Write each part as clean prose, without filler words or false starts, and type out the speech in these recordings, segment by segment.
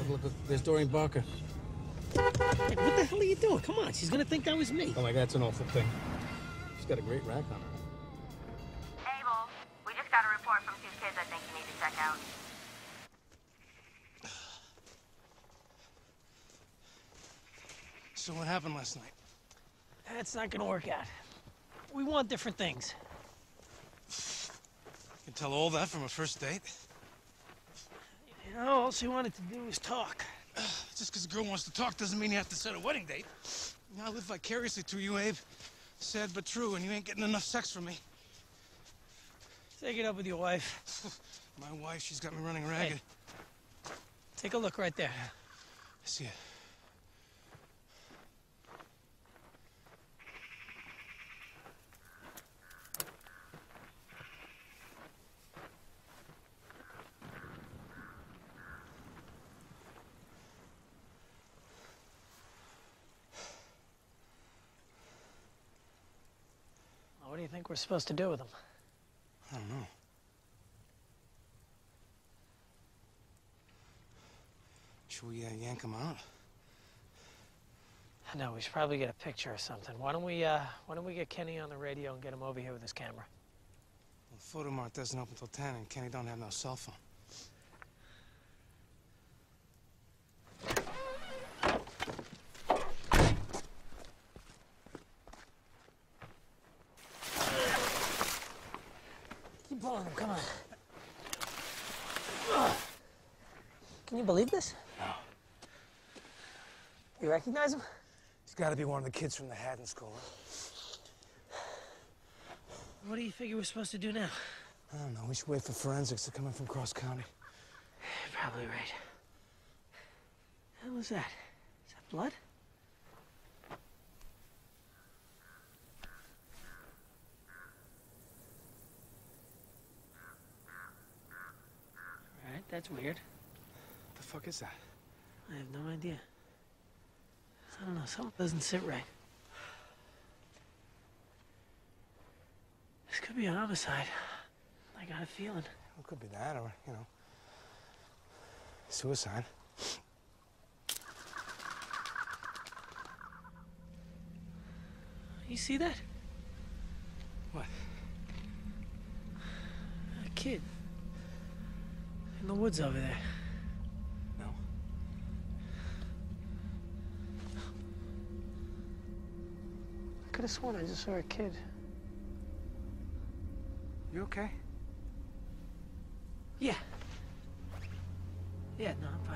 there's Doreen Barker. Hey, what the hell are you doing? Come on, she's gonna think that was me. Oh my God, that's an awful thing. She's got a great rack on her. Abel, we just got a report from 2 kids I think you need to check out. So what happened last night? That's not gonna work out. We want different things. You can tell all that from a first date? You know, all she wanted to do was talk. Just because a girl wants to talk doesn't mean you have to set a wedding date. You know, I live vicariously through you, Abe. Sad but true, and you ain't getting enough sex from me. Take it up with your wife. My wife, she's got me running ragged. Hey, take a look right there. I see it. What do you think we're supposed to do with them? I don't know. Should we yank them out? No, we should probably get a picture or something. Why don't we get Kenny on the radio and get him over here with his camera? Well, Photo Mart doesn't open till 10, and Kenny don't have no cell phone. Keep pulling him, come on. Ugh. Can you believe this? No. You recognize him? He's got to be one of the kids from the Haddon School. What do you figure we're supposed to do now? I don't know. We should wait for forensics to come in from cross county. You're probably right. What was that? Is that blood? All right, that's weird. What the fuck is that? I have no idea. I don't know, something doesn't sit right. This could be a homicide. I got a feeling. Well, it could be that, or, you know, suicide. You see that? What? A kid. In the woods over there. No. I could have sworn I just saw a kid. You okay? Yeah. Yeah, no, I'm fine.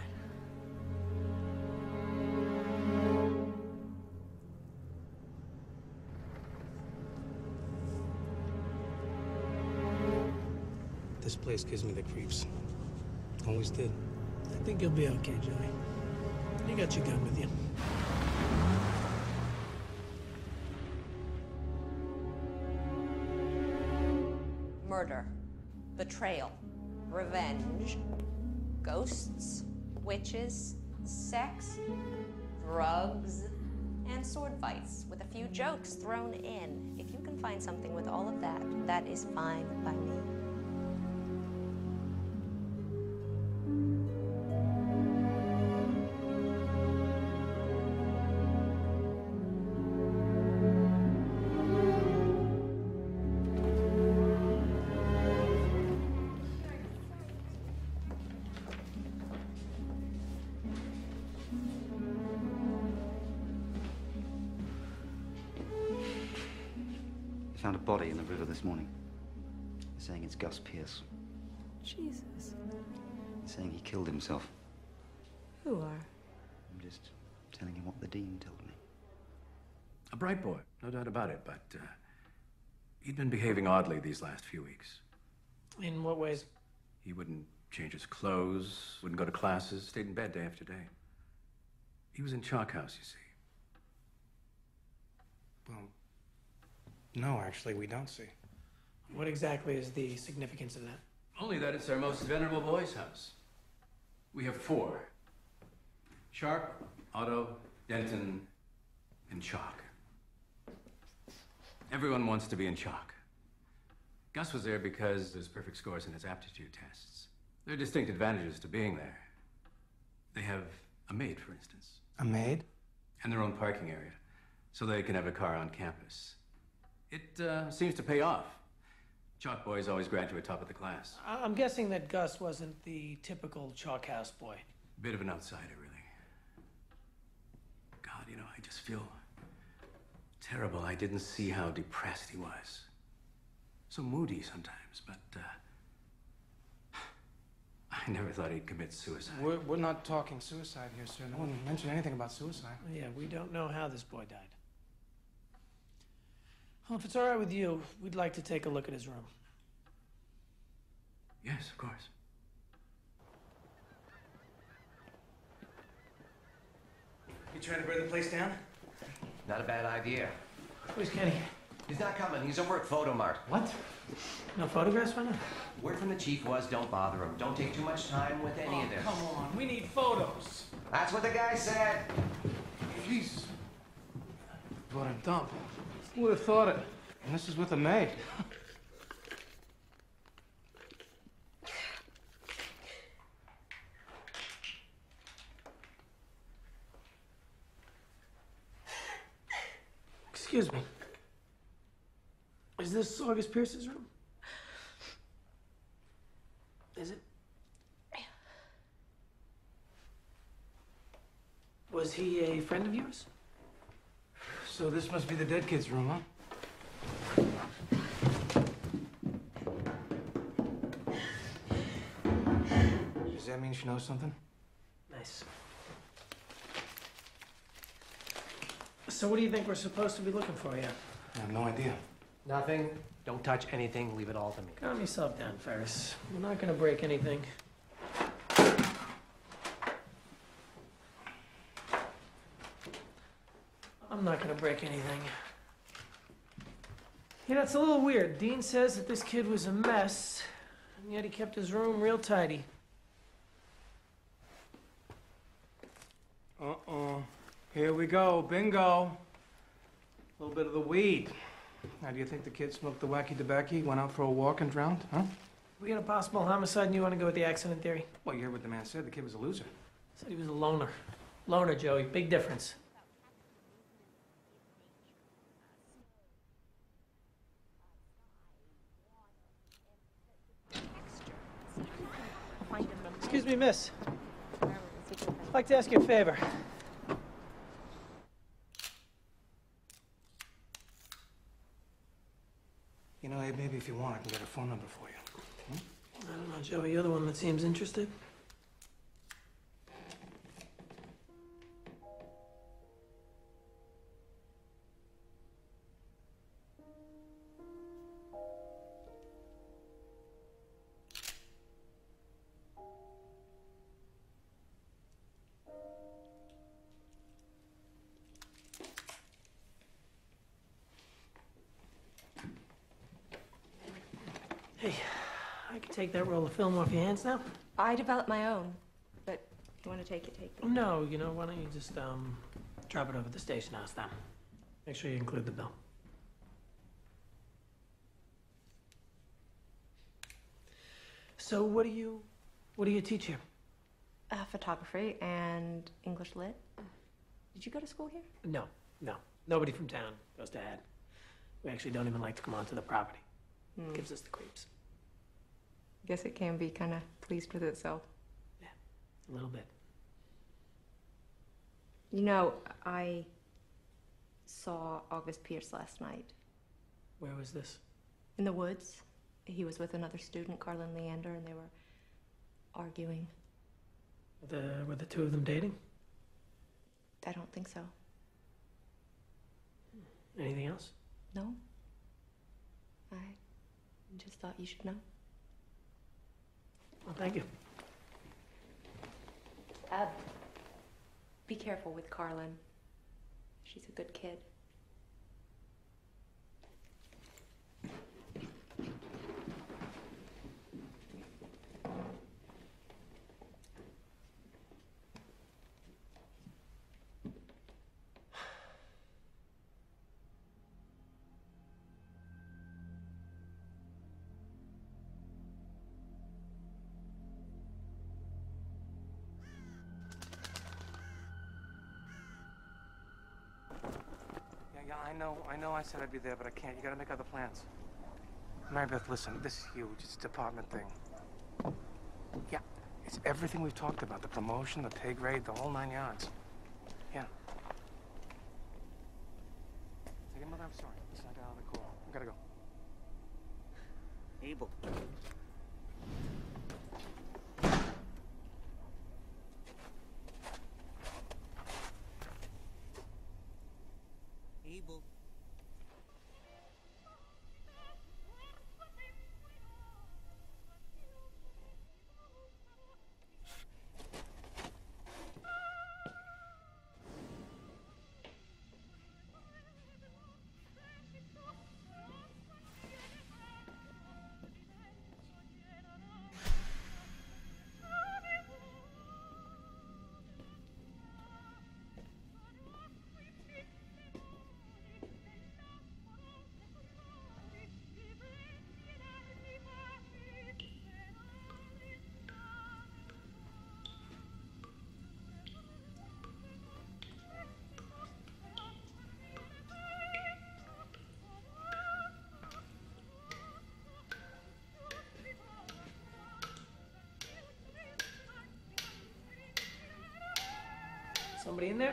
This place gives me the creeps. Always did. I think you'll be okay, Joey. You got your gun with you. Murder, betrayal, revenge, ghosts, witches, sex, drugs, and sword fights with a few jokes thrown in. If you can find something with all of that, that is fine by me. Found a body in the river this morning. They're saying it's Gus Pierce. Jesus. They're saying he killed himself. Who are? I'm just telling him what the dean told me. A bright boy, no doubt about it, but he'd been behaving oddly these last few weeks. In what ways? He wouldn't change his clothes, wouldn't go to classes, stayed in bed day after day. He was in Chalk House, you see. Well, no, actually, we don't see. What exactly is the significance of that? Only that it's our most venerable boys' house. We have 4. Sharp, Otto, Denton, and Chalk. Everyone wants to be in Chalk. Gus was there because there's perfect scores in his aptitude tests. There are distinct advantages to being there. They have a maid, for instance. A maid? And their own parking area, so they can have a car on campus. It seems to pay off. Chalk boys always graduate top of the class. I'm guessing that Gus wasn't the typical chalk house boy. Bit of an outsider, really. God, you know, I just feel terrible. I didn't see how depressed he was. So moody sometimes, but I never thought he'd commit suicide. We're not talking suicide here, sir. No one mentioned anything about suicide. Yeah, we don't know how this boy died. Well, if it's all right with you, we'd like to take a look at his room. Yes, of course. You trying to burn the place down? Not a bad idea. Where's Kenny? He's not coming. He's over at Photo Mart. What? No photographs, why not? Word from the chief was don't bother him. Don't take too much time with any of this. Come on, we need photos. That's what the guy said. Jesus. What a dump. Who would have thought it? And this is with a maid. Excuse me. Is this August Pierce's room? Is it? Was he a friend of yours? So this must be the dead kid's room, huh? Does that mean she knows something? Nice. So what do you think we're supposed to be looking for here? I have no idea. Nothing. Don't touch anything. Leave it all to me. Calm yourself down, Ferris. We're not gonna break anything. I'm not gonna break anything. Yeah, that's a little weird. Dean says that this kid was a mess, and yet he kept his room real tidy. Uh-oh. Here we go. Bingo. A little bit of the weed. Now, do you think the kid smoked the wacky tobacco, went out for a walk and drowned, huh? We got a possible homicide, and you want to go with the accident theory? Well, you heard what the man said. The kid was a loser. Said he was a loner. Loner, Joey. Big difference. Excuse me, miss. I'd like to ask you a favor. You know, Abe, maybe if you want, I can get a phone number for you. I don't know, Joey. You're the one that seems interested. Hey, I can take that roll of film off your hands now? I developed my own, but if you want to take it, take it. No, you know, why don't you just, drop it over at the station house then? Make sure you include the bill. So what do you teach here? Photography and English lit. Did you go to school here? No. Nobody from town goes to Ed. We actually don't even like to come onto the property. It gives us the creeps. Guess it can be kind of pleased with itself. Yeah, a little bit. You know, I saw August Pierce last night. Where was this? In the woods. He was with another student, Carlin Leander, and they were arguing. Were the two of them dating? I don't think so. Anything else? No? I just thought you should know. Well, thank you. Be careful with Carlin. She's a good kid. Yeah, I know I said I'd be there, but I can't. You gotta make other plans. Mary Beth, listen, this is huge. It's a department thing. Yeah, it's everything we've talked about. The promotion, the pay grade, the whole 9 yards. Yeah. Say, Mother, I'm sorry. Listen, I got another call. I gotta go. Abel. Abel. Somebody in there?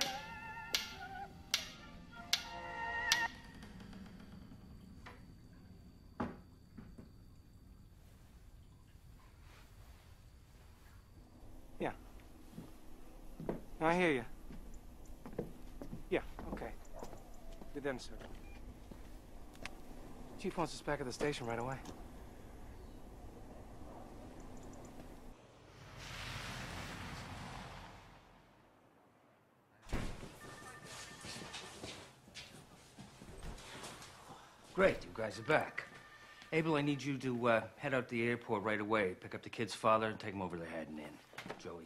Yeah. No, I hear you. Yeah, okay. Be there in a second. Chief wants us back at the station right away. Great, you guys are back. Abel, I need you to head out to the airport right away. Pick up the kid's father and take him over to the Haddon Inn. Joey.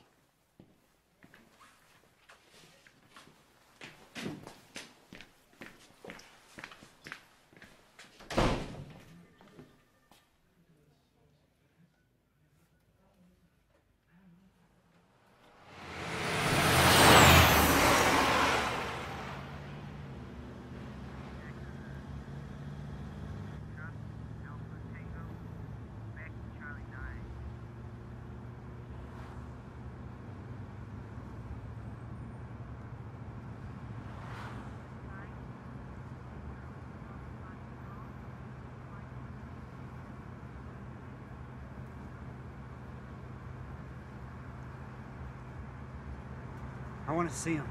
I want to see him.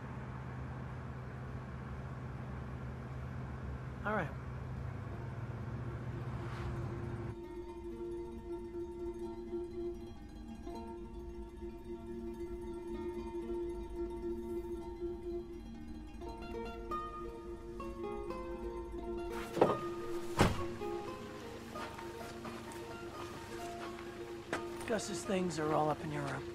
All right. Gus's things are all up in your room.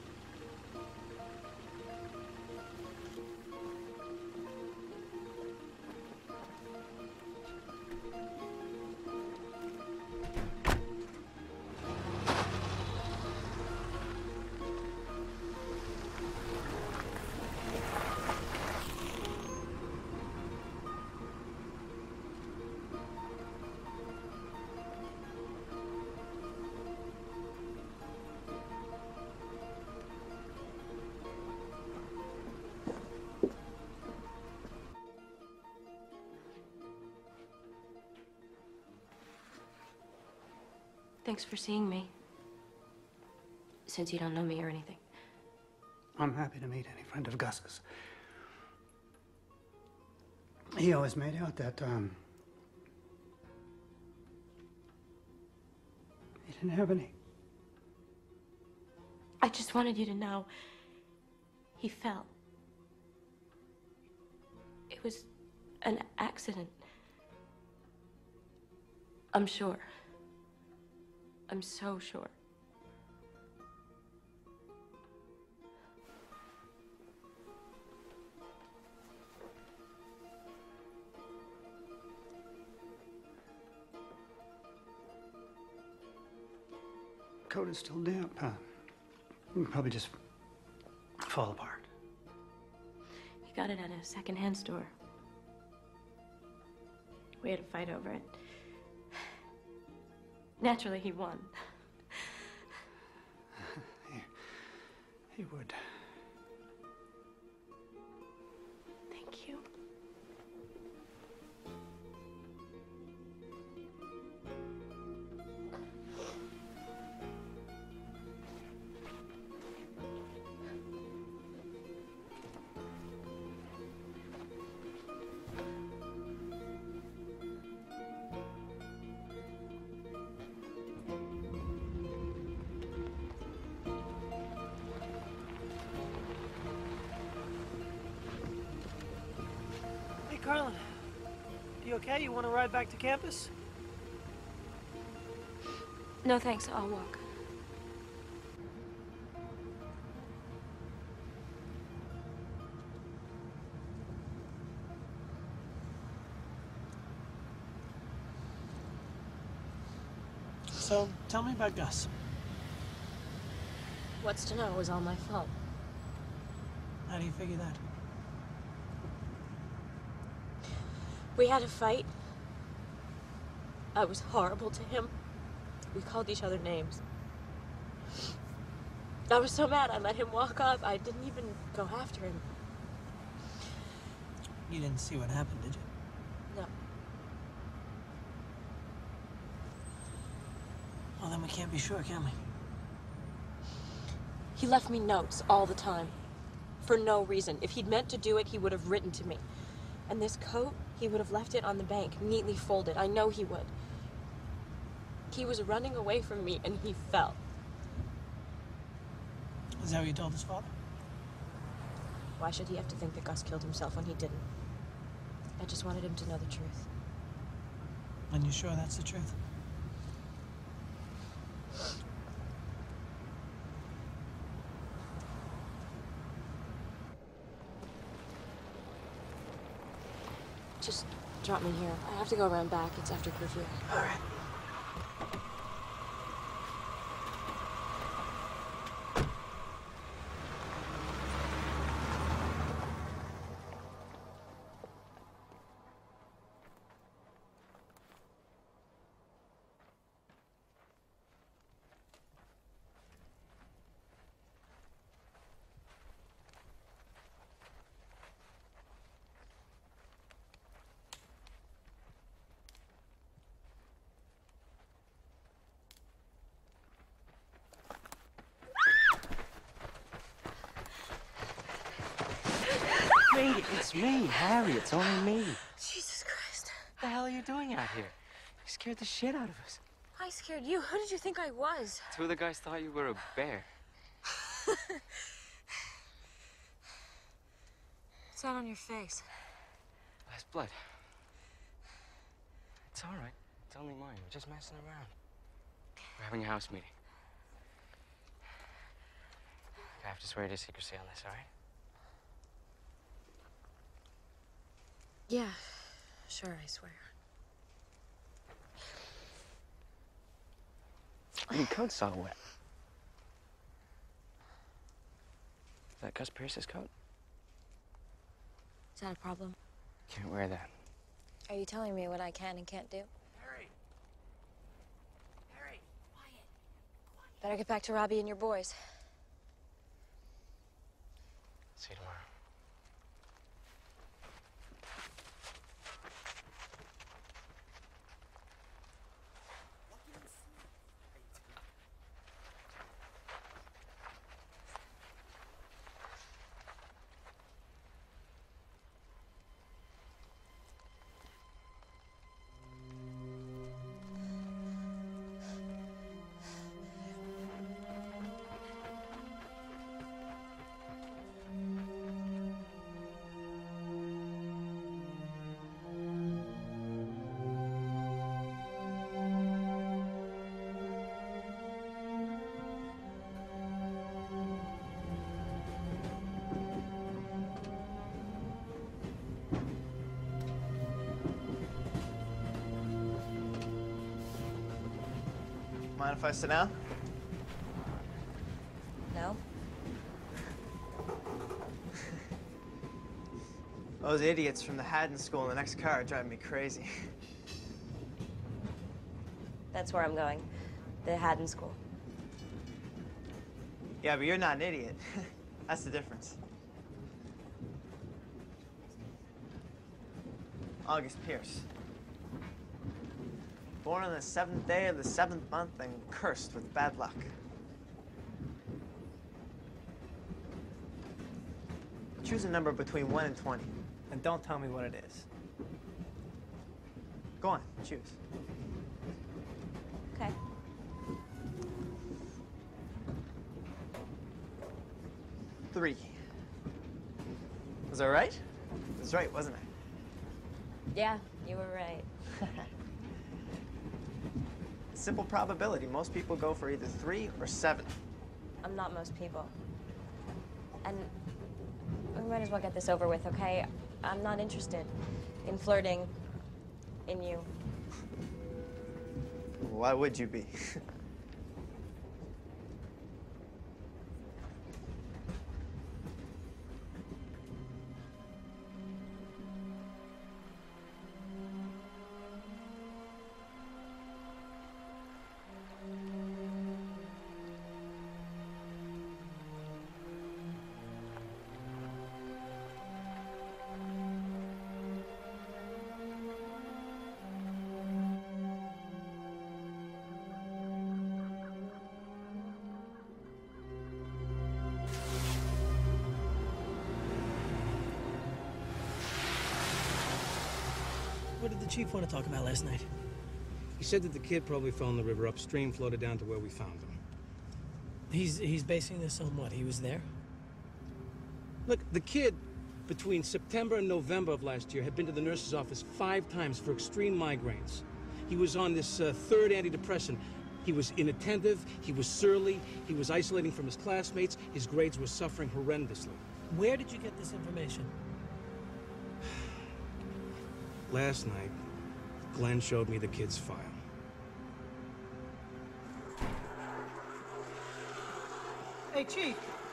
Thanks for seeing me. Since you don't know me or anything. I'm happy to meet any friend of Gus's. He always made out that, he didn't have any. I just wanted you to know he fell. It was an accident. I'm sure. I'm so sure. Coat is still damp, huh? You can probably just fall apart. You got it at a secondhand store. We had a fight over it. Naturally, he won. He would. Thank you. Carlin, you okay? You want to ride back to campus? No, thanks. I'll walk. So, tell me about Gus. What's to know? It was all my fault. How do you figure that? We had a fight. I was horrible to him. We called each other names. I was so mad I let him walk off. I didn't even go after him. You didn't see what happened, did you? No. Well, then we can't be sure, can we? He left me notes all the time. For no reason. If he'd meant to do it, he would have written to me. And this coat, he would have left it on the bank, neatly folded. I know he would. He was running away from me, and he fell. Is that what you told his father? Why should he have to think that Gus killed himself when he didn't? I just wanted him to know the truth. And you sure that's the truth? Just drop me here. I have to go around back. It's after curfew. All right. It's me, Harry. It's only me. Jesus Christ. What the hell are you doing out here? You scared the shit out of us. I scared you. Who did you think I was? Two of the guys thought you were a bear. What's that on your face? That's blood. It's all right. It's only mine. We're just messing around. We're having a house meeting. I have to swear to secrecy on this, all right? Yeah, sure, I swear. Your coat's all wet. Is that Gus Pierce's coat? Is that a problem? Can't wear that. Are you telling me what I can and can't do? Harry! Harry! Better get back to Robbie and your boys. See you tomorrow. Mind if I sit down? No? Those idiots from the Haddon School in the next car are driving me crazy. That's where I'm going. The Haddon School. Yeah, but you're not an idiot. That's the difference. August Pierce. Born on the 7th day of the 7th month and cursed with bad luck. Choose a number between 1 and 20, and don't tell me what it is. Go on, choose. Okay. Three. Was I right? It was right, wasn't I? Yeah, you were right. Simple probability. Most people go for either 3 or 7. I'm not most people. And we might as well get this over with, okay? I'm not interested in flirting in you. Why would you be? What did the chief want to talk about last night? He said that the kid probably fell in the river upstream, floated down to where we found him. He's basing this on what? He was there? Look, the kid, between September and November of last year, had been to the nurse's office 5 times for extreme migraines. He was on this third antidepressant. He was inattentive, he was surly, he was isolating from his classmates, his grades were suffering horrendously. Where did you get this information? Last night, Glenn showed me the kid's file. Hey, Chief.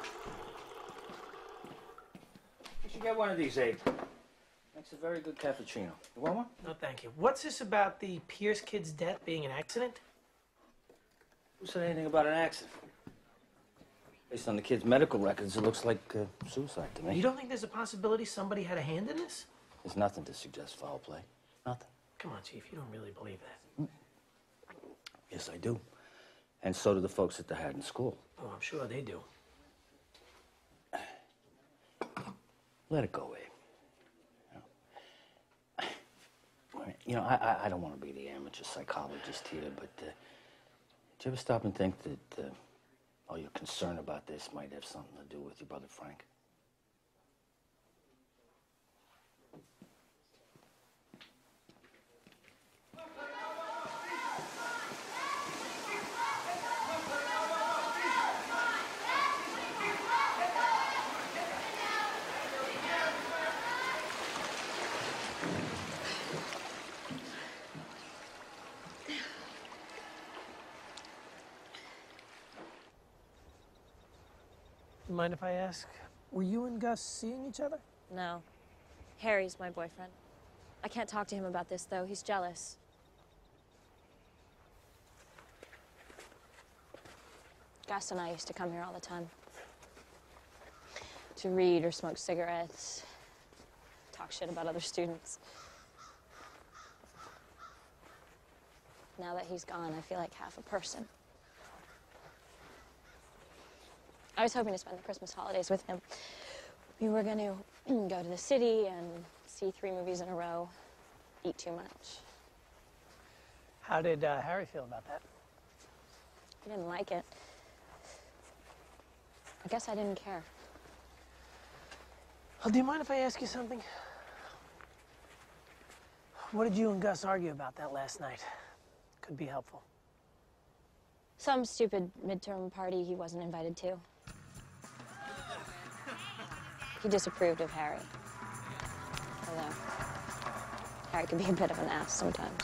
You should get one of these, Abe. Makes a very good cappuccino. You want one? No, thank you. What's this about the Pierce kid's death being an accident? Who said anything about an accident? Based on the kid's medical records, it looks like suicide to me. You don't think there's a possibility somebody had a hand in this? There's nothing to suggest foul play. Nothing. Come on, Chief. You don't really believe that. Yes, I do. And so do the folks at the Haddon School. Oh, I'm sure they do. Let it go, Abe. You know, I don't want to be the amateur psychologist here, but did you ever stop and think that all your concern about this might have something to do with your brother Frank? Mind if I ask, were you and Gus seeing each other? No. Harry's my boyfriend. I can't talk to him about this, though. He's jealous. Gus and I used to come here all the time. To read or smoke cigarettes, talk shit about other students. Now that he's gone, I feel like half a person. I was hoping to spend the Christmas holidays with him. We were going to go to the city and see 3 movies in a row, eat too much. How did Harry feel about that? He didn't like it. I guess I didn't care. Well, do you mind if I ask you something? What did you and Gus argue about that last night? Could be helpful. Some stupid midterm party he wasn't invited to. He disapproved of Harry. Although, Harry can be a bit of an ass sometimes.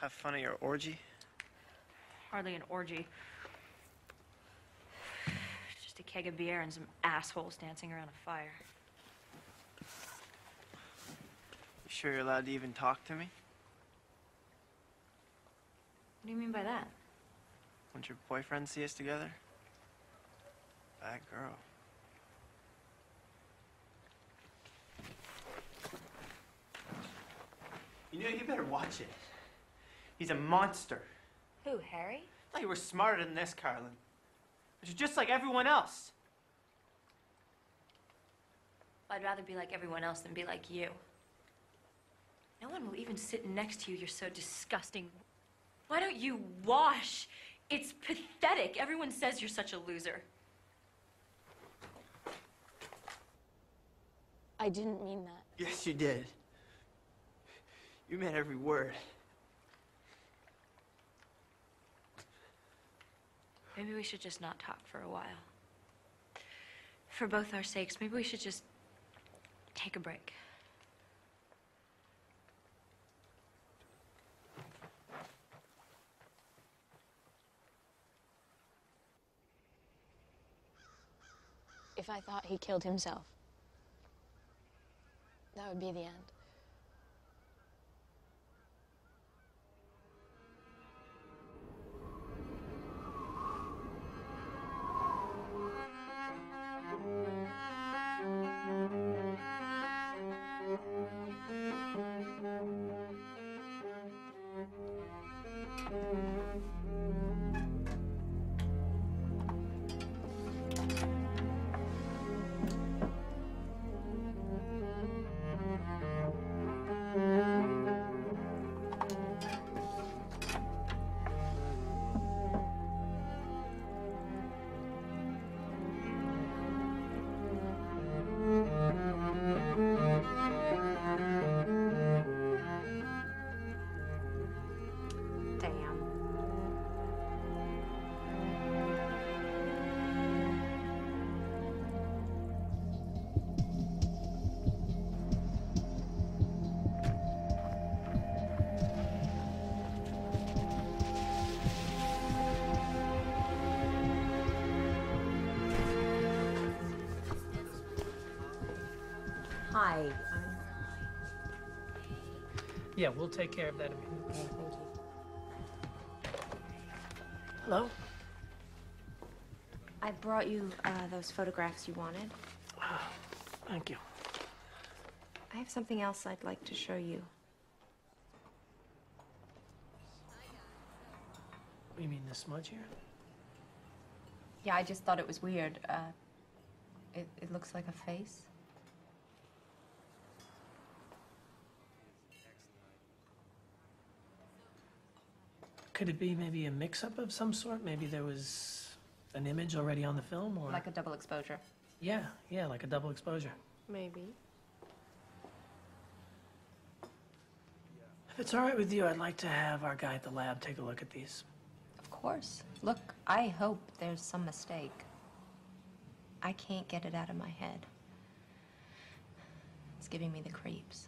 Have fun at your orgy? Hardly an orgy. Just a keg of beer and some assholes dancing around a fire. You sure you're allowed to even talk to me? What do you mean by that? Won't your boyfriend see us together? Bad girl. You know, you better watch it. He's a monster. Who, Harry? I thought you were smarter than this, Carlin. But you're just like everyone else. I'd rather be like everyone else than be like you. No one will even sit next to you. You're so disgusting. Why don't you wash? It's pathetic. Everyone says you're such a loser. I didn't mean that. Yes, you did. You meant every word. Maybe we should just not talk for a while. For both our sakes, maybe we should just take a break. If I thought he killed himself, that would be the end. Hi. Yeah, we'll take care of that immediately. Hello? I brought you those photographs you wanted. Thank you. I have something else I'd like to show you. You mean the smudge here? Yeah, I just thought it was weird. It looks like a face. Could it be maybe a mix-up of some sort? Maybe there was an image already on the film, or... Like a double exposure. Yeah, like a double exposure. Maybe. If it's all right with you, I'd like to have our guy at the lab take a look at these. Of course. Look, I hope there's some mistake. I can't get it out of my head. It's giving me the creeps.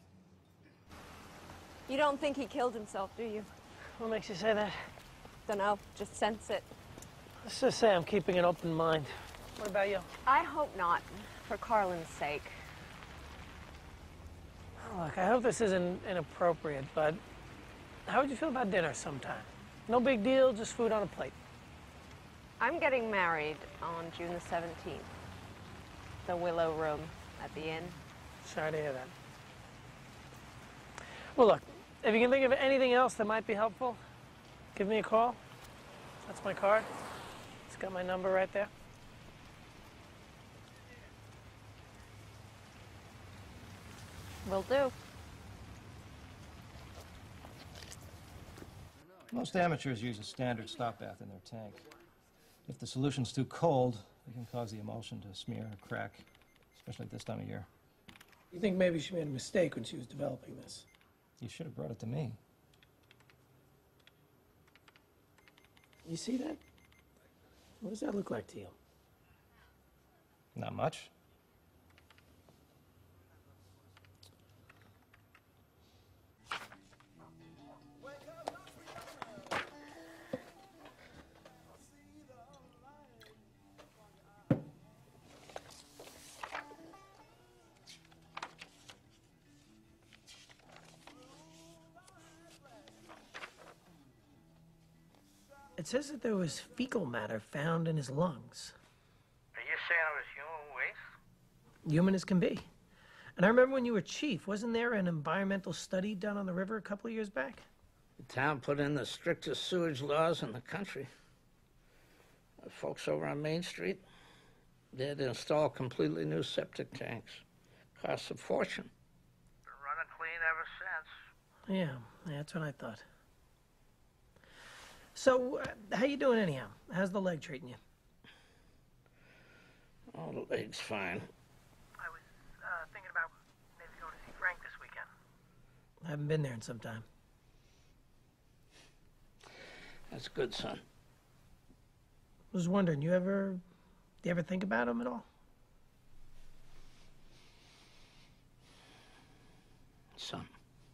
You don't think he killed himself, do you? What makes you say that? Dunno, just sense it. Let's just say I'm keeping an open mind. What about you? I hope not, for Carlin's sake. Look, I hope this isn't inappropriate, but how would you feel about dinner sometime? No big deal, just food on a plate. I'm getting married on June the 17th. The Willow Room at the inn. Sorry to hear that. Well, look, if you can think of anything else that might be helpful, give me a call. That's my card. It's got my number right there. Will do. Most amateurs use a standard stop bath in their tank. If the solution's too cold, it can cause the emulsion to smear or crack, especially at this time of year. You think maybe she made a mistake when she was developing this? You should have brought it to me. You see that? What does that look like to you? Not much. It says that there was fecal matter found in his lungs. Are you saying it was human waste? Human as can be. And I remember when you were chief, wasn't there an environmental study done on the river a couple of years back? The town put in the strictest sewage laws in the country. The folks over on Main Street, they had to install completely new septic tanks. Costs a fortune. Been running clean ever since. Yeah, that's what I thought. So, how you doing anyhow? How's the leg treating you? Oh, the leg's fine. I was thinking about maybe going to see Frank this weekend. I haven't been there in some time. That's good, son. I was wondering, do you ever think about him at all? Son.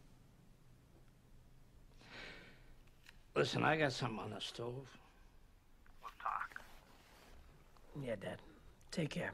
Listen, I got something on the stove. We'll talk. Yeah, Dad. Take care.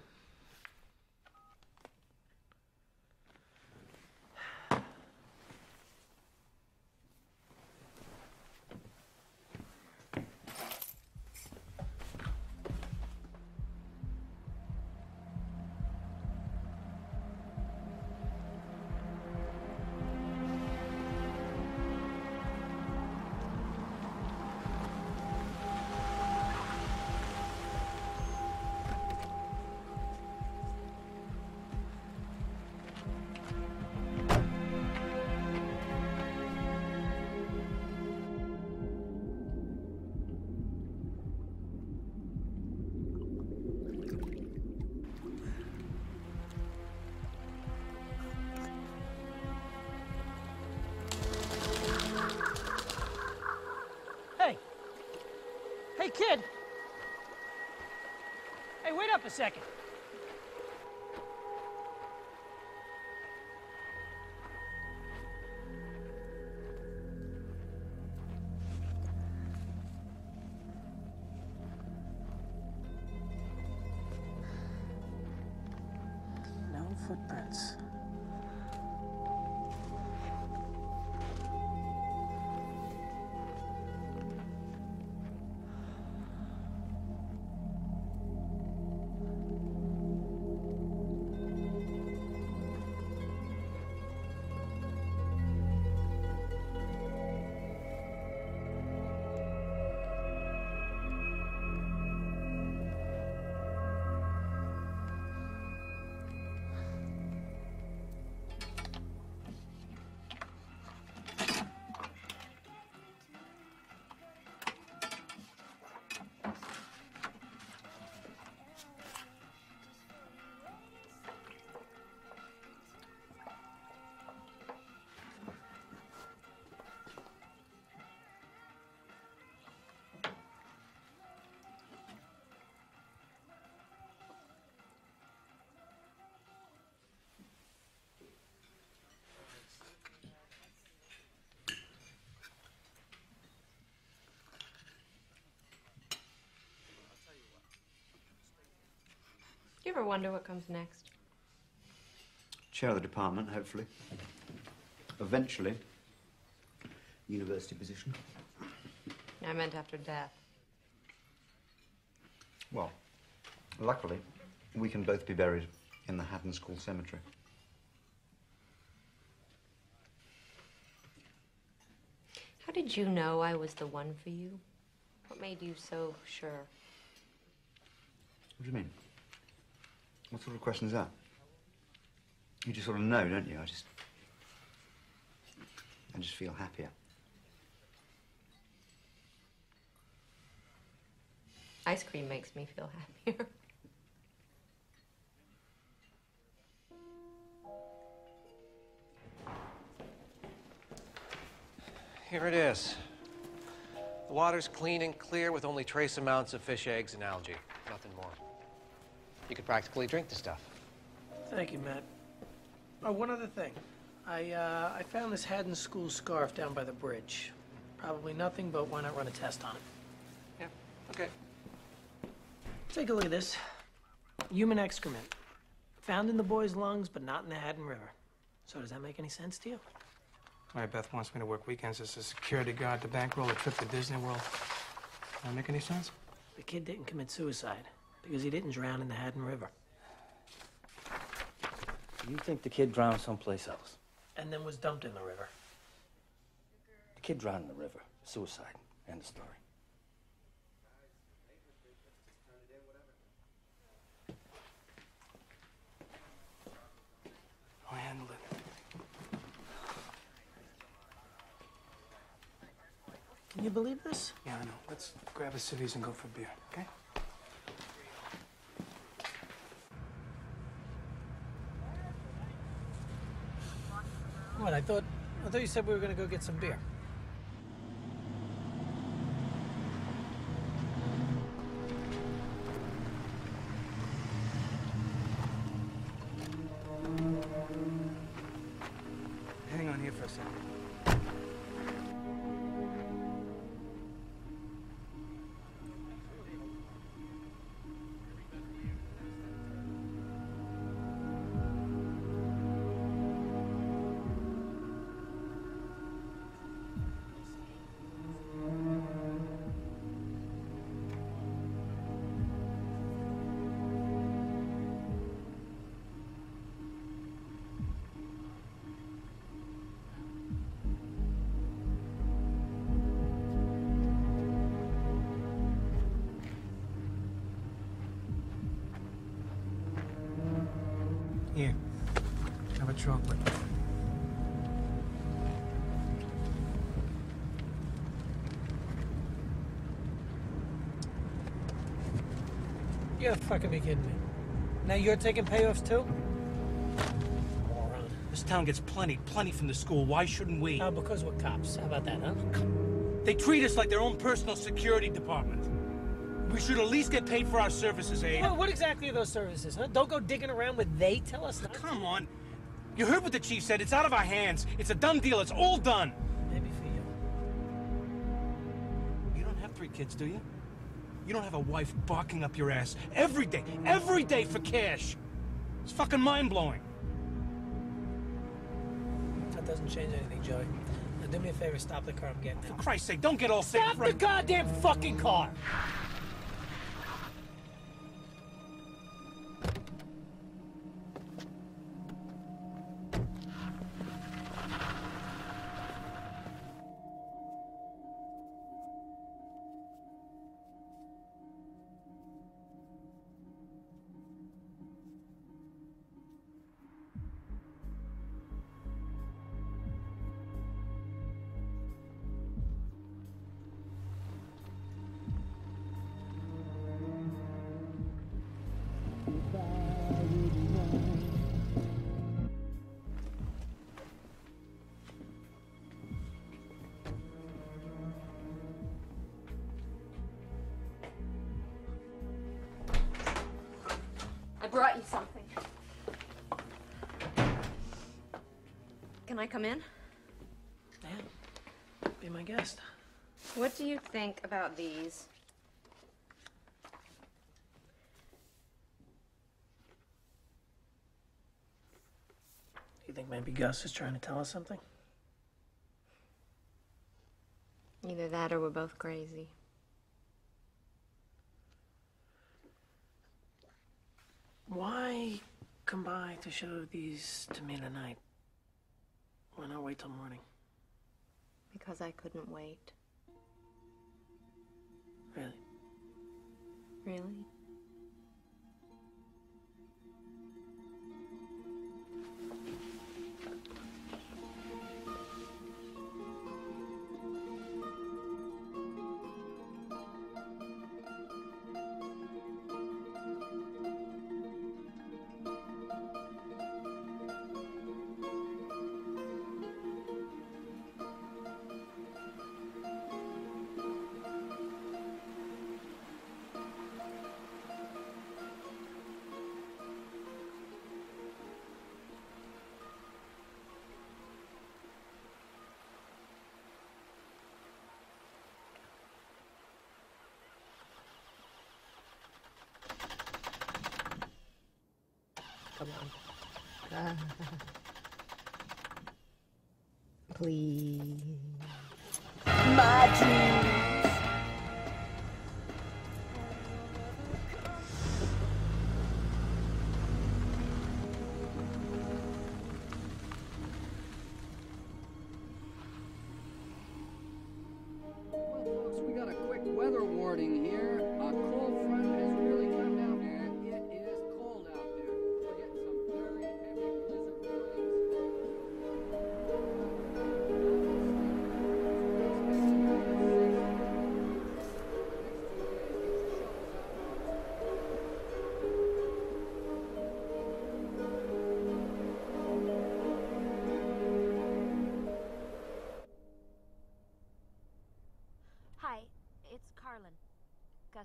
Hey, kid! Hey, wait up a second. No footprints. Do you ever wonder what comes next? Chair of the department, hopefully. Eventually, university position. I meant after death. Well, luckily, we can both be buried in the Haddon School Cemetery. How did you know I was the one for you? What made you so sure? What do you mean? What sort of question is that? You just sort of know, don't you? I just feel happier. Ice cream makes me feel happier. Here it is. The water's clean and clear with only trace amounts of fish eggs and algae. Nothing more. You could practically drink the stuff. Thank you, Matt. Oh, one other thing. I found this Haddon School scarf down by the bridge. Probably nothing, but why not run a test on it? Yeah, okay. Take a look at this. Human excrement. Found in the boy's lungs, but not in the Haddon River. So does that make any sense to you? My Beth wants me to work weekends as a security guard to bankroll a trip to Disney World. Does that make any sense? The kid didn't commit suicide because he didn't drown in the Haddon River. You think the kid drowned someplace else? And then was dumped in the river. The kid drowned in the river. Suicide. End of story. I'll handle it. Can you believe this? Yeah, I know. Let's grab a civvies and go for beer, okay? What, I thought you said we were gonna go get some beer. Hang on here for a second. Here, have a chocolate. You gotta fucking be kidding me. Now you're taking payoffs too? Moron. This town gets plenty from the school. Why shouldn't we? Oh, because we're cops. How about that, huh? They treat us like their own personal security department. We should at least get paid for our services, Abe. What exactly are those services, huh? Don't go digging around with they tell us not to. Come on. You heard what the chief said. It's out of our hands. It's a done deal. It's all done. Maybe for you. You don't have 3 kids, do you? You don't have a wife barking up your ass every day for cash. It's fucking mind-blowing. That doesn't change anything, Joey. Now do me a favor, stop the car I'm getting For out. Christ's sake, don't get all sick. Stop the goddamn fucking car! I brought you something. Can I come in? Yeah. Be my guest. What do you think about these? You think maybe Gus is trying to tell us something? Either that or we're both crazy. Why come by to show these to me tonight? Why not wait till morning? Because I couldn't wait. Really? Really? Come on. Please. My dreams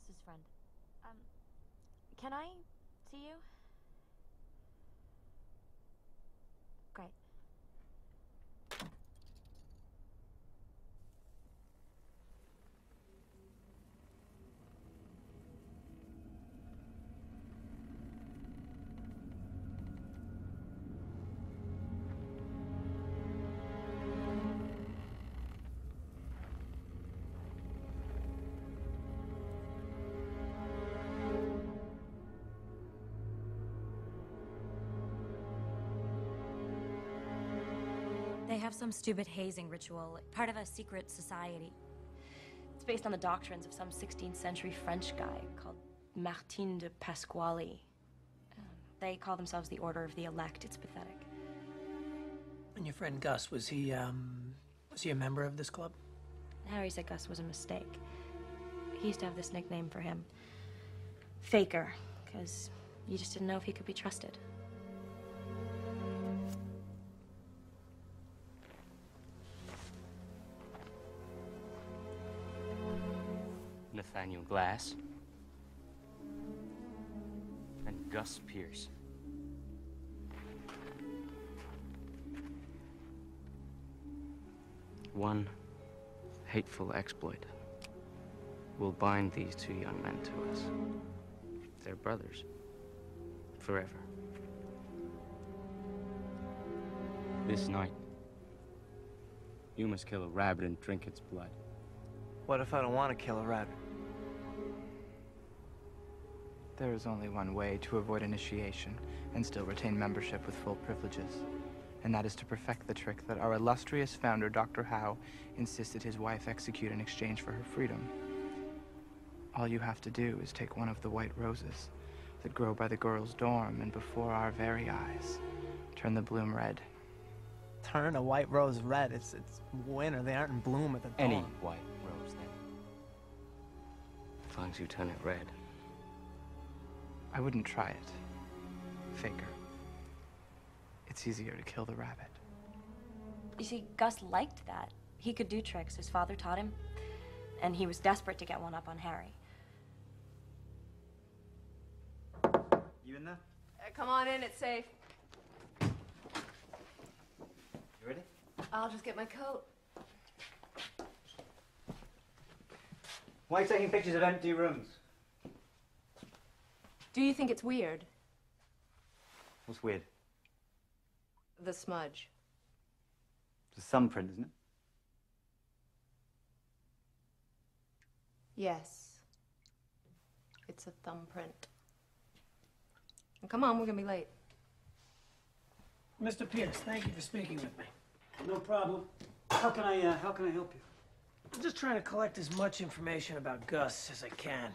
Gus's friend. Can I see you? Great. They have some stupid hazing ritual, part of a secret society. It's based on the doctrines of some 16th century French guy called Martin de Pasquale. They call themselves the Order of the Elect. It's pathetic. And your friend Gus, was he a member of this club? Harry said Gus was a mistake. He used to have this nickname for him, Faker, because you just didn't know if he could be trusted. Nathaniel Glass and Gus Pierce. One hateful exploit will bind these two young men to us. They're brothers. Forever. This night, you must kill a rabbit and drink its blood. What if I don't want to kill a rabbit? There is only one way to avoid initiation and still retain membership with full privileges, and that is to perfect the trick that our illustrious founder, Dr. Howe, insisted his wife execute in exchange for her freedom. All you have to do is take one of the white roses that grow by the girls' dorm and before our very eyes, turn the bloom red. Turn a white rose red. It's winter. They aren't in bloom at the dawn. Any white rose, then. As long as you turn it red. I wouldn't try it, Faker. It's easier to kill the rabbit. You see, Gus liked that. He could do tricks. His father taught him. And he was desperate to get one up on Harry. You in there? Come on in, it's safe. You ready? I'll just get my coat. Why are you taking pictures of empty rooms? Do you think it's weird? What's weird? The smudge. It's a thumbprint, isn't it? Yes. It's a thumbprint. Come on, we're gonna be late. Mr. Pierce, thank you for speaking with me. No problem. How can I help you? I'm just trying to collect as much information about Gus as I can.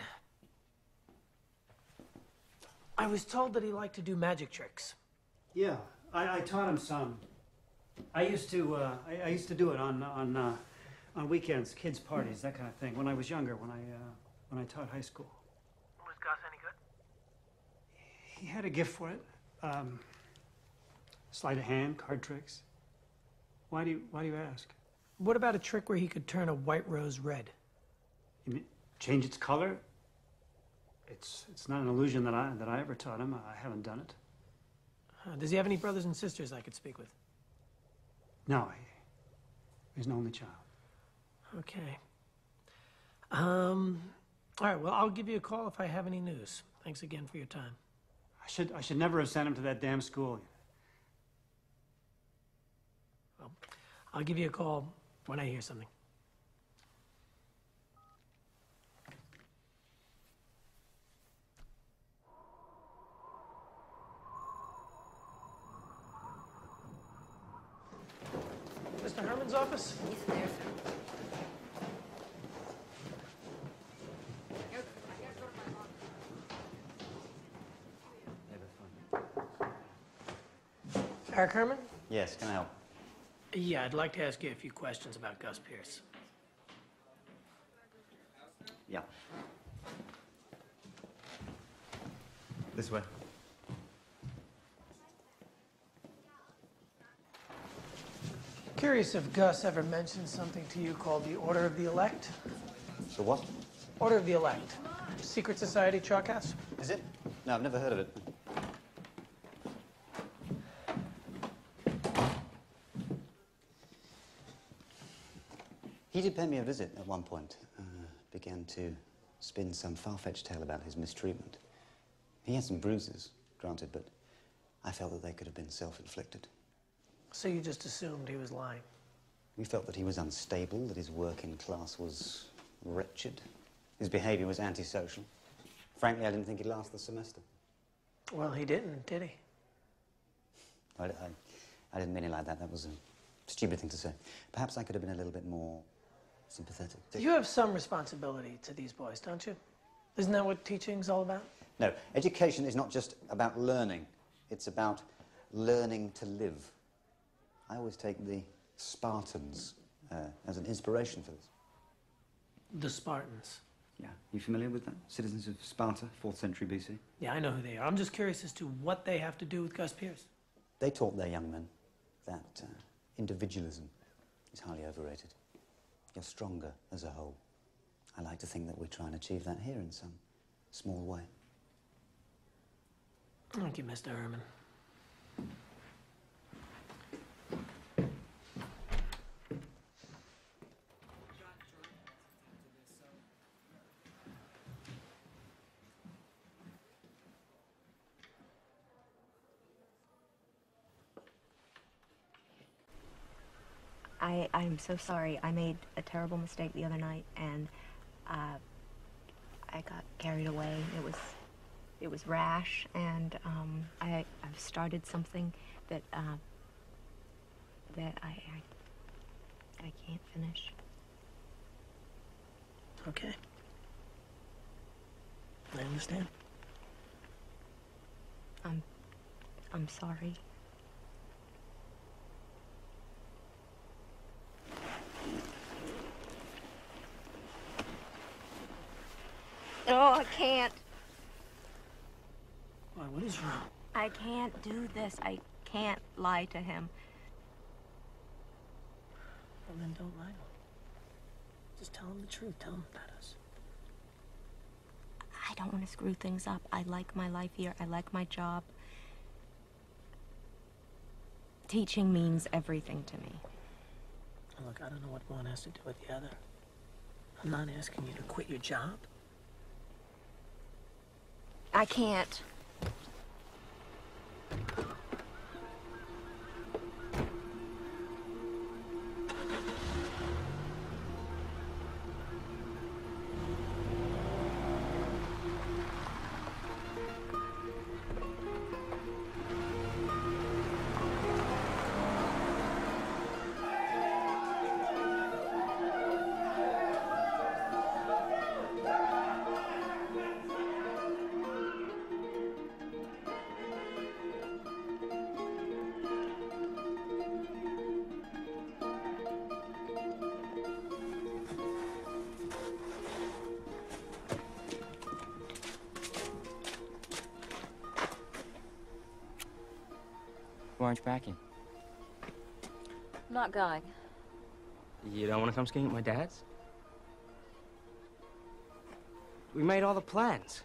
I was told that he liked to do magic tricks. Yeah, I taught him some. I used to do it on weekends, kids' parties, that kind of thing. When I was younger, when I taught high school. Was Gus any good? He had a gift for it. Sleight of hand, card tricks. Why do you ask? What about a trick where he could turn a white rose red? You mean change its color? It's not an illusion that I ever taught him. I haven't done it. Does he have any brothers and sisters I could speak with? No, he's an only child. Okay. All right, well, I'll give you a call if I have any news. Thanks again for your time. I should never have sent him to that damn school. Well, I'll give you a call when I hear something. Mr. Herman's office? He's there, sir. Eric Herman? Yes, can I help? Yeah, I'd like to ask you a few questions about Gus Pierce. Yeah. This way. Curious if Gus ever mentioned something to you called the Order of the Elect? The what? Order of the Elect. Secret Society Chalkhouse? Is it? No, I've never heard of it. He did pay me a visit at one point. Began to spin some far-fetched tale about his mistreatment. He had some bruises, granted, but I felt that they could have been self-inflicted. So you just assumed he was lying? We felt that he was unstable, that his work in class was wretched. His behavior was antisocial. Frankly, I didn't think he'd last the semester. Well, he didn't, did he? I didn't mean it like that. That was a stupid thing to say. Perhaps I could have been a little bit more sympathetic. You have some responsibility to these boys, don't you? Isn't that what teaching's all about? No, education is not just about learning. It's about learning to live. I always take the Spartans as an inspiration for this. The Spartans? Yeah. You familiar with that? Citizens of Sparta, 4th century BC? Yeah, I know who they are. I'm just curious as to what they have to do with Gus Pierce. They taught their young men that individualism is highly overrated. You're stronger as a whole. I like to think that we try and achieve that here in some small way. Thank you, Mr. Herman. I'm so sorry. I made a terrible mistake the other night, and I got carried away. It was rash, and I've started something that that I can't finish. Okay. I understand. I'm sorry. Oh, I can't. Why, what is wrong? I can't do this. I can't lie to him. Well, then don't lie to him. Just tell him the truth. Tell him about us. I don't want to screw things up. I like my life here. I like my job. Teaching means everything to me. Look, I don't know what one has to do with the other. I'm not asking you to quit your job. I can't. Why aren't you packing? I'm not going. You don't want to come skiing at my dad's? We made all the plans.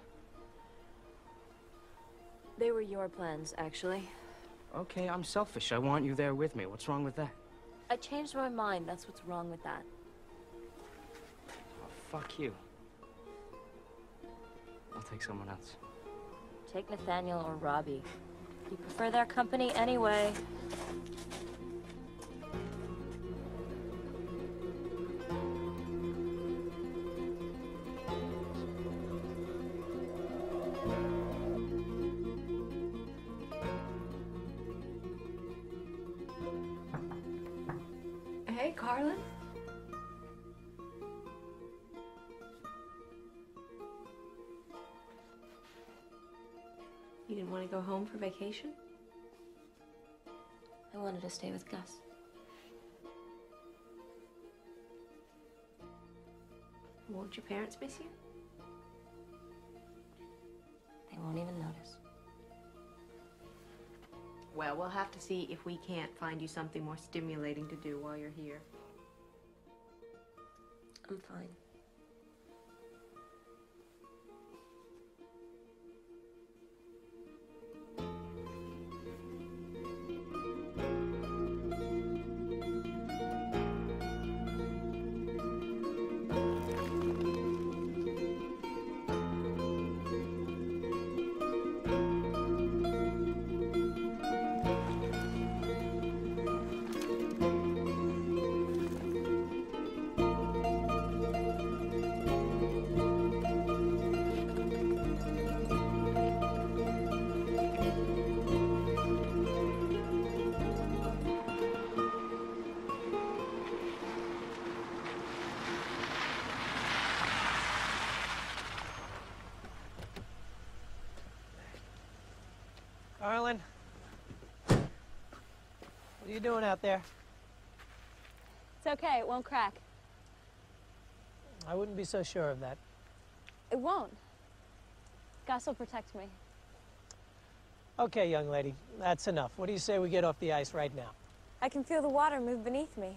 They were your plans, actually. Okay, I'm selfish. I want you there with me. What's wrong with that? I changed my mind. That's what's wrong with that. Oh, fuck you. I'll take someone else. Take Nathaniel or Robbie. You prefer their company anyway. Hey, Carlin. You didn't want to go home for vacation? I wanted to stay with Gus. Won't your parents miss you? They won't even notice. Well, we'll have to see if we can't find you something more stimulating to do while you're here. I'm fine. Carlin? What are you doing out there? It's okay, it won't crack. I wouldn't be so sure of that. It won't. Gus will protect me. Okay, young lady, that's enough. What do you say we get off the ice right now? I can feel the water move beneath me.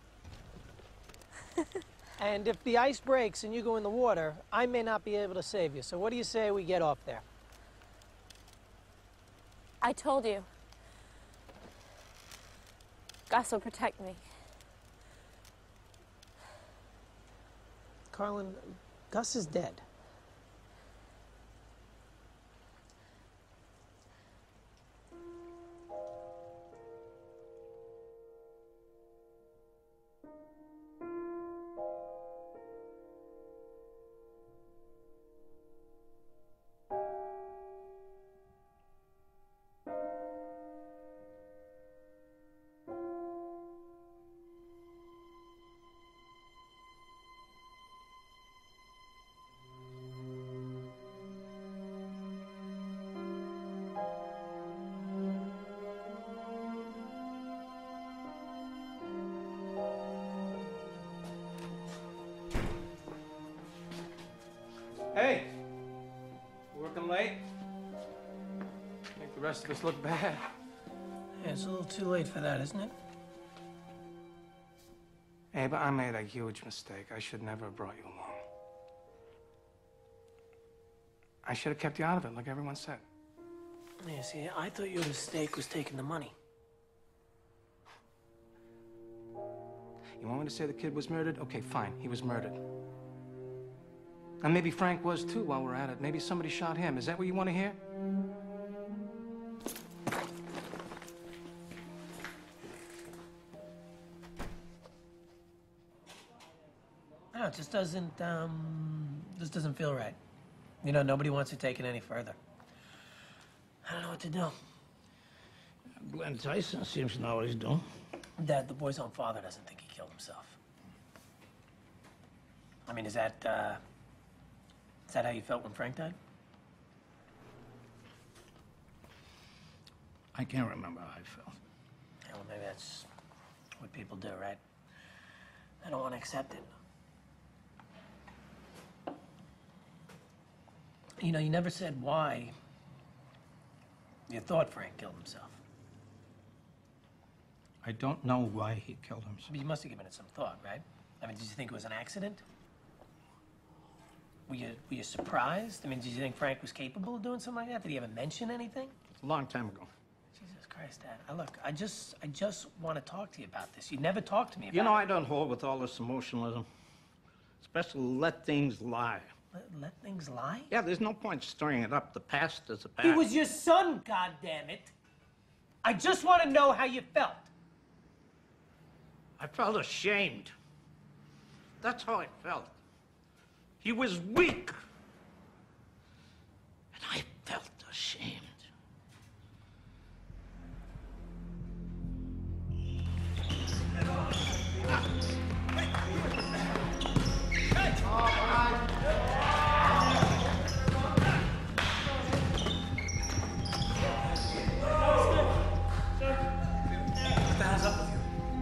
And if the ice breaks and you go in the water, I may not be able to save you. So what do you say we get off there? I told you. Gus will protect me. Carlin, Gus is dead. Hey, working late? Make the rest of us look bad. Yeah, it's a little too late for that, isn't it? Hey, but I made a huge mistake. I should never have brought you along. I should have kept you out of it, like everyone said. Yeah, see, I thought your mistake was taking the money. You want me to say the kid was murdered? Okay, fine, he was murdered. And maybe Frank was too while we're at it. Maybe somebody shot him. Is that what you want to hear? No, it just doesn't feel right. You know, nobody wants to take it any further. I don't know what to do. Glenn Tyson seems to know what he's doing. Dad, the boy's own father doesn't think he killed himself. I mean, is that how you felt when Frank died? I can't remember how I felt. Yeah, well, maybe that's what people do, right? They don't want to accept it. You know, you never said why you thought Frank killed himself. I don't know why he killed himself. But you must have given it some thought, right? I mean, did you think it was an accident? Were you surprised? I mean, did you think Frank was capable of doing something like that? Did he ever mention anything? A long time ago. Jesus Christ, Dad. Look, I just want to talk to you about this. You never talked to me about it. You know, I don't hold with all this emotionalism. Especially let things lie. Let things lie? Yeah, there's no point stirring it up. The past is the past. He was your son, goddammit. I just want to know how you felt. I felt ashamed. That's how I felt. He was weak. And I felt ashamed. What the hell's up with you?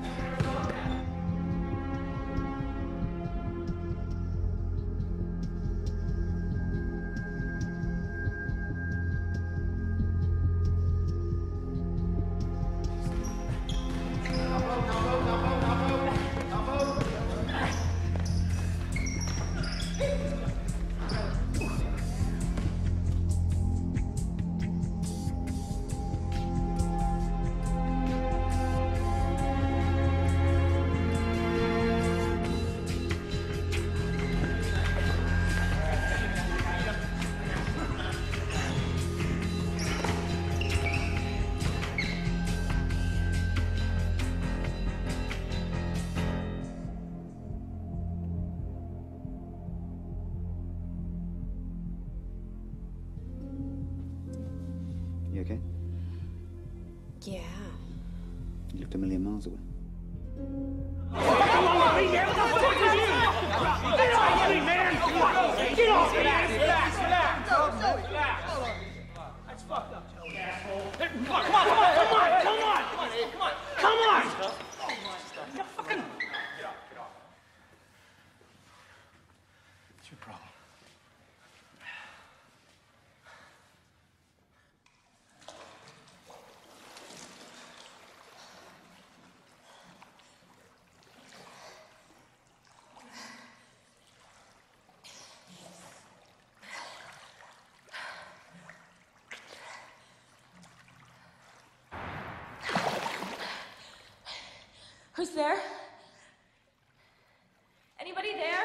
You okay? Yeah. You lived a million miles away. Get off me, man! That's fucked up, Joey. Asshole. Come on, come on, come on, come on, come on! Come on, come on! You fucking... Get off, get off. What's your problem? Who's there? Anybody there?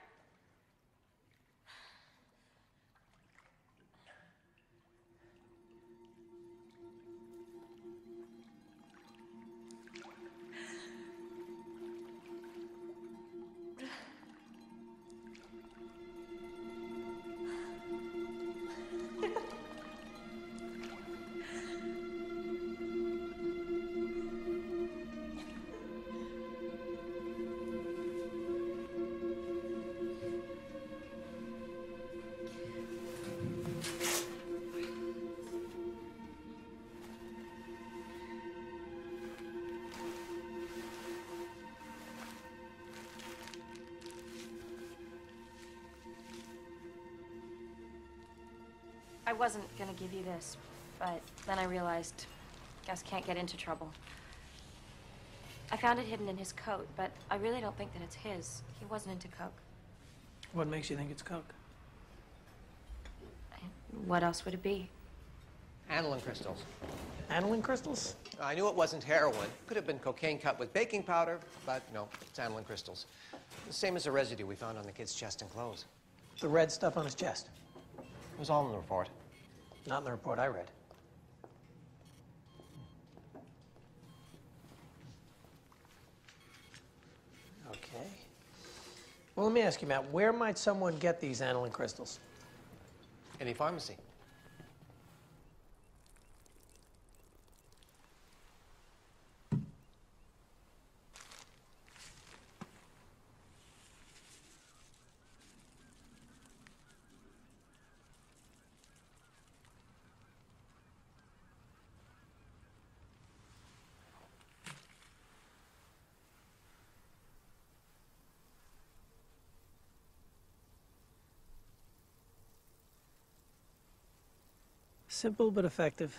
I wasn't gonna give you this, but then I realized Gus can't get into trouble. I found it hidden in his coat, but I really don't think that it's his. He wasn't into coke. What makes you think it's coke? What else would it be? Aniline crystals. Aniline crystals? I knew it wasn't heroin. Could have been cocaine cut with baking powder, but no, it's aniline crystals. The same as the residue we found on the kid's chest and clothes. The red stuff on his chest? It was all in the report. Not in the report I read. Okay. Well, let me ask you, Matt, where might someone get these aniline crystals? Any pharmacy. Simple but effective.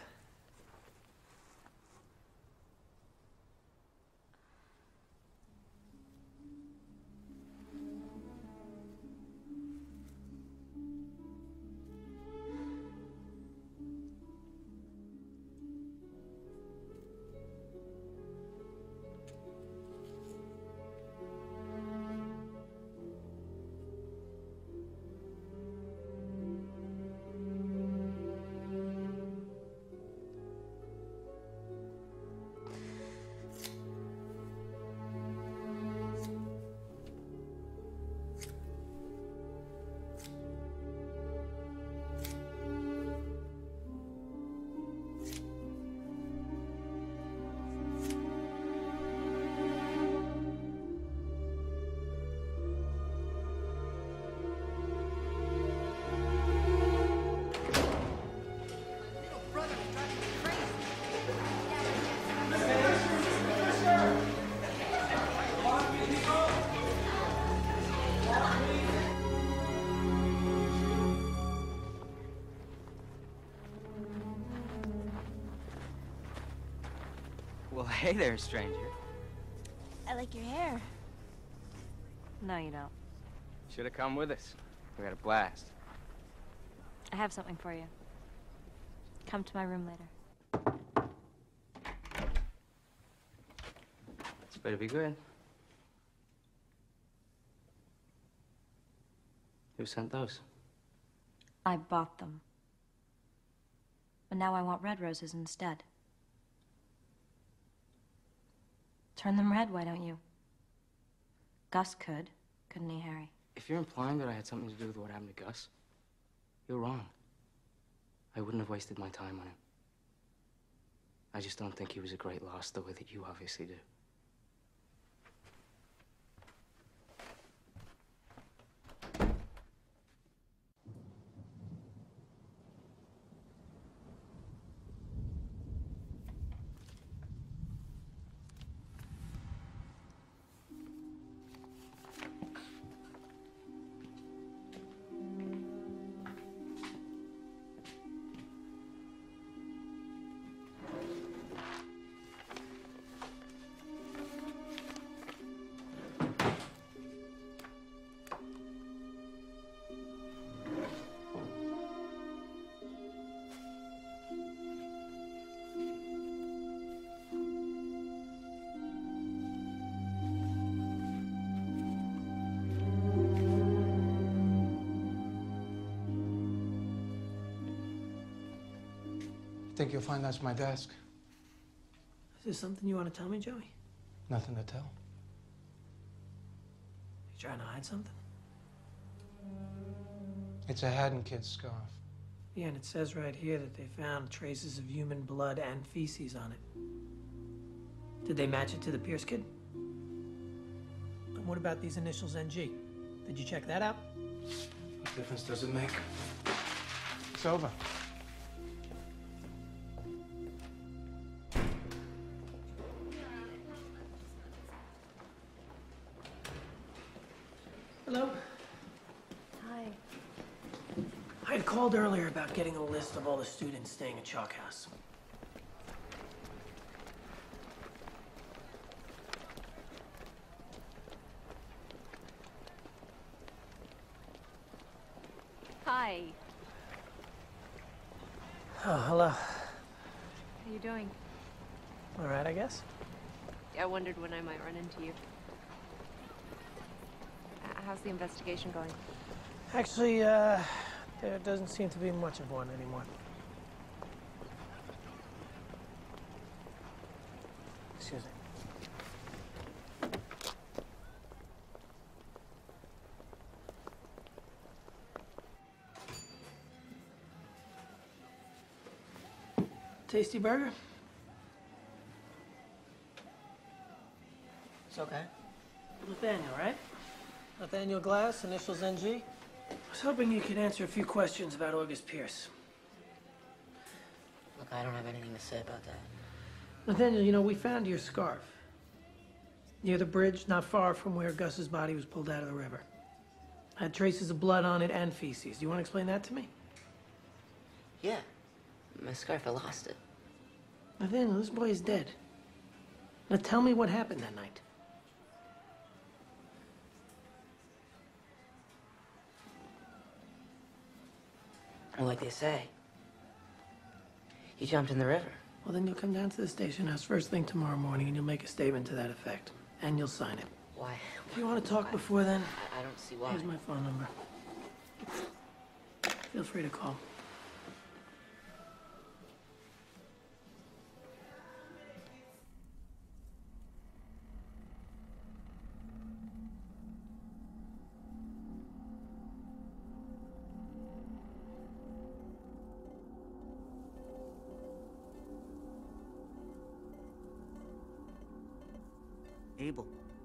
Well, hey there, stranger. I like your hair. No, you don't. Should have come with us. We had a blast. I have something for you. Come to my room later. This better be good. Who sent those? I bought them. But now I want red roses instead. Turn them red, why don't you? Gus could, couldn't he, Harry? If you're implying that I had something to do with what happened to Gus, you're wrong. I wouldn't have wasted my time on him. I just don't think he was a great loss the way that you obviously do. think you'll find that's my desk? Is there something you want to tell me, Joey? Nothing to tell. You trying to hide something? It's a Haddon kid's scarf. Yeah, and it says right here that they found traces of human blood and feces on it. Did they match it to the Pierce kid? And what about these initials NG? Did you check that out? What difference does it make? It's over. Hello? Hi. I had called earlier about getting a list of all the students staying at Chalk House. Hi. Oh, hello. How you doing? All right, I guess. I wondered when I might run into you. How's the investigation going? Actually, there doesn't seem to be much of one anymore. Excuse me. Tasty burger? It's okay. Nathaniel, right? Nathaniel Glass, initials NG. I was hoping you could answer a few questions about August Pierce. Look, I don't have anything to say about that. Nathaniel, you know, we found your scarf near the bridge, not far from where Gus's body was pulled out of the river. Had traces of blood on it and feces. Do you want to explain that to me? Yeah. My scarf, I lost it. Nathaniel, this boy is dead. Now tell me what happened that night. Well, like they say, he jumped in the river. Well, then you'll come down to the station house first thing tomorrow morning and you'll make a statement to that effect. And you'll sign it. Why? If you want to talk before then, I don't see why. here's my phone number. Feel free to call. Abel.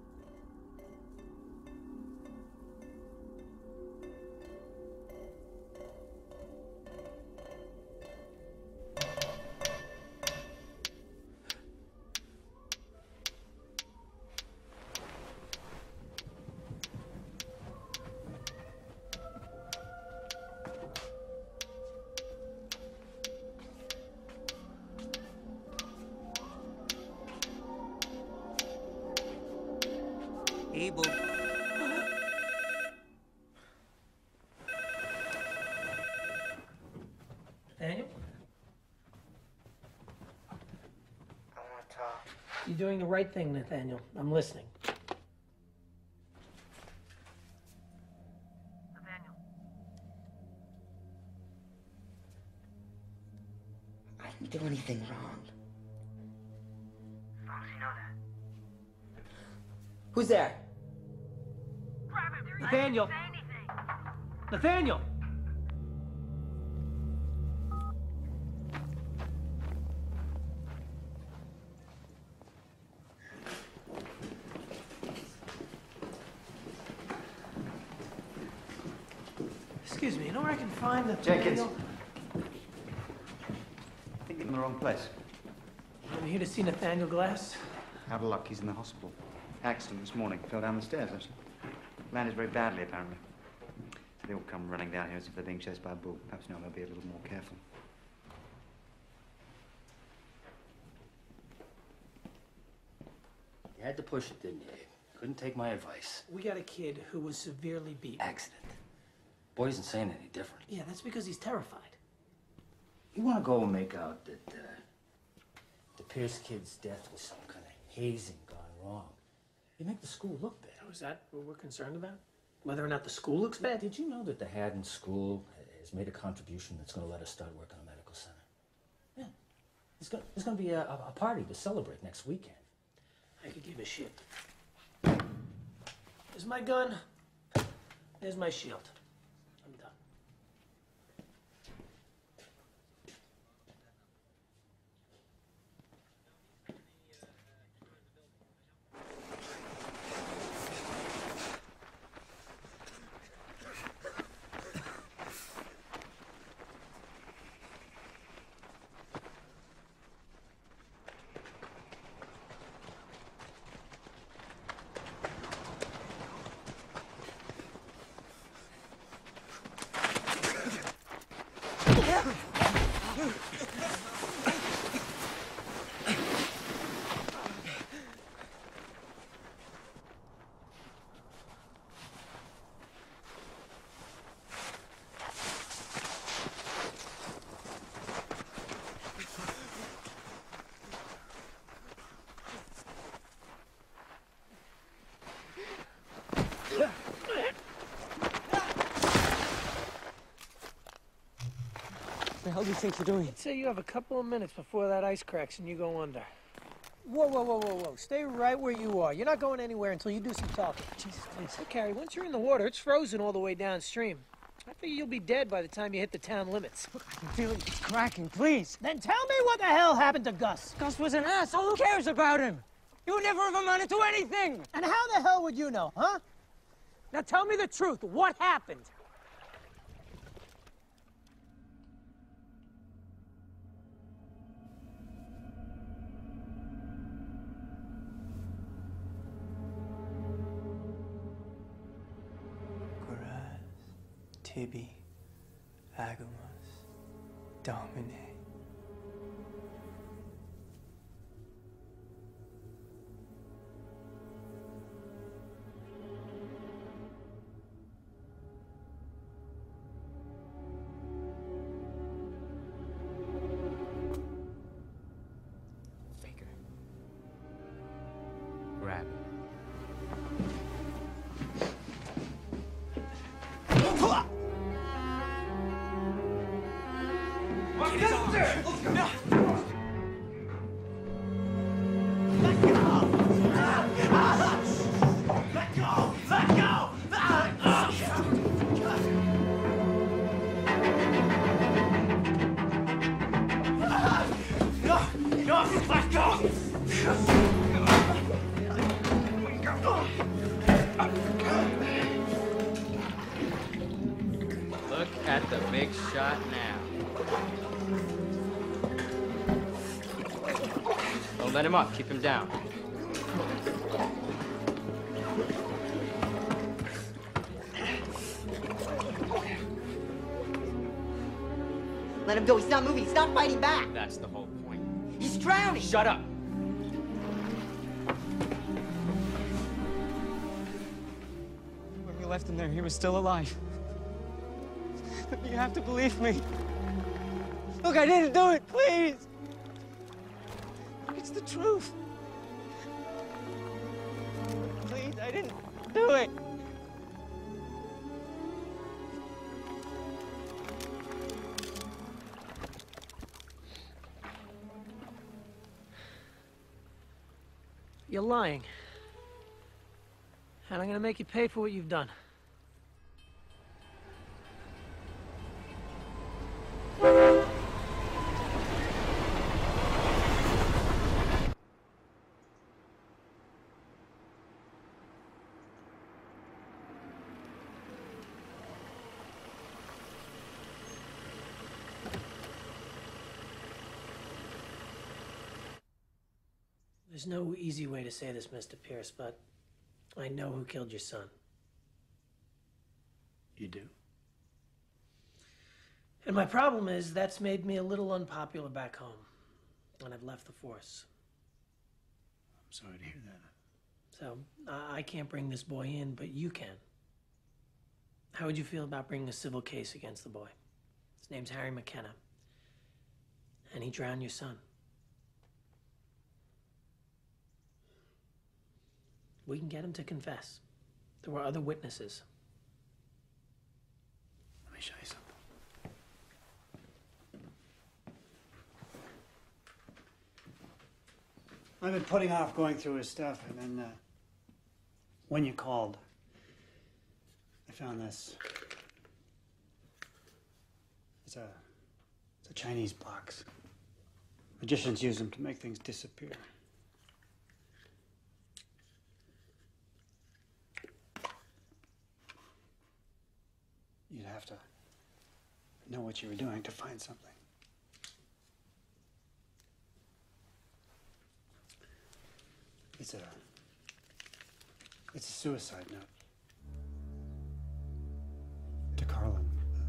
Abel. Daniel? I want to talk. You're doing the right thing, Nathaniel. I'm listening. Nathaniel. I didn't do anything wrong. How does he know that? Who's there? Nathaniel! Nathaniel! Excuse me, you know where I can find the Jenkins. Nathaniel? I think you're in the wrong place. I'm here to see Nathaniel Glass. Out of luck, he's in the hospital. Accident this morning. Fell down the stairs, actually. Landed very badly, apparently. They all come running down here as if they're being chased by a bull. Perhaps now they'll be a little more careful. You had to push it, didn't you? Couldn't take my advice. We got a kid who was severely beaten. Accident. Boy isn't saying any different. Yeah, that's because he's terrified. You want to go and make out that the Pierce kid's death was some kind of hazing gone wrong. You make the school look bad. Oh, is that what we're concerned about? Whether or not the school looks bad? Did you know that the Haddon School has made a contribution that's going to let us start work on a medical center? Yeah. There's gonna be a party to celebrate next weekend. I could give a shit. There's my gun. There's my shield. I'm done. What the hell do you think you're doing? I'd say you have a couple of minutes before that ice cracks and you go under. Whoa, whoa, whoa, whoa, whoa. Stay right where you are. You're not going anywhere until you do some talking. Jesus, please. Hey, Carrie, once you're in the water, it's frozen all the way downstream. I figure you'll be dead by the time you hit the town limits. Look, I can feel it cracking, please. Then tell me what the hell happened to Gus. Gus was an asshole. Who cares about him? You never have amounted to anything. And how the hell would you know, huh? Now tell me the truth. What happened? Tibi, Agamas, Domine. Baker. Grab it. Look at the big shot now. Don't let him up. Keep him down. Let him go. He's not moving. He's not fighting back. That's the whole point. He's drowning. Shut up. When we left him there, he was still alive. You have to believe me. Look, I didn't do it, please. It's the truth. Please, I didn't do it. You're lying. And I'm gonna make you pay for what you've done. There's no easy way to say this, Mr. Pierce, but I know who killed your son. You do? And my problem is that's made me a little unpopular back home, and I've left the force. I'm sorry to hear that. So I can't bring this boy in, but you can. How would you feel about bringing a civil case against the boy? His name's Harry McKenna, and he drowned your son. We can get him to confess. There were other witnesses. Let me show you something. I've been putting off going through his stuff, and then when you called, I found this. It's a Chinese box. Magicians use them to make things disappear. You'd have to know what you were doing to find something. It's a suicide note to Carlin.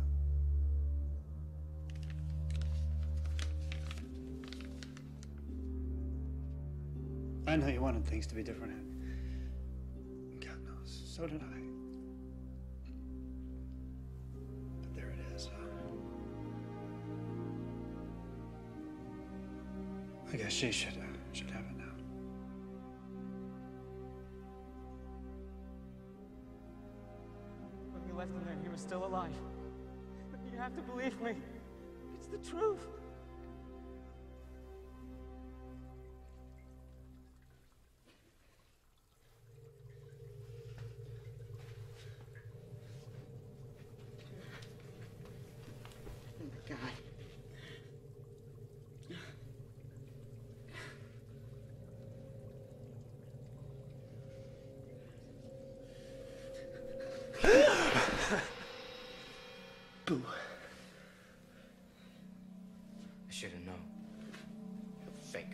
I know you wanted things to be different. God knows, so did I. But there it is. I guess she should have it now. When we left him there, he was still alive. You have to believe me. It's the truth. Boo. I should have known. Faker.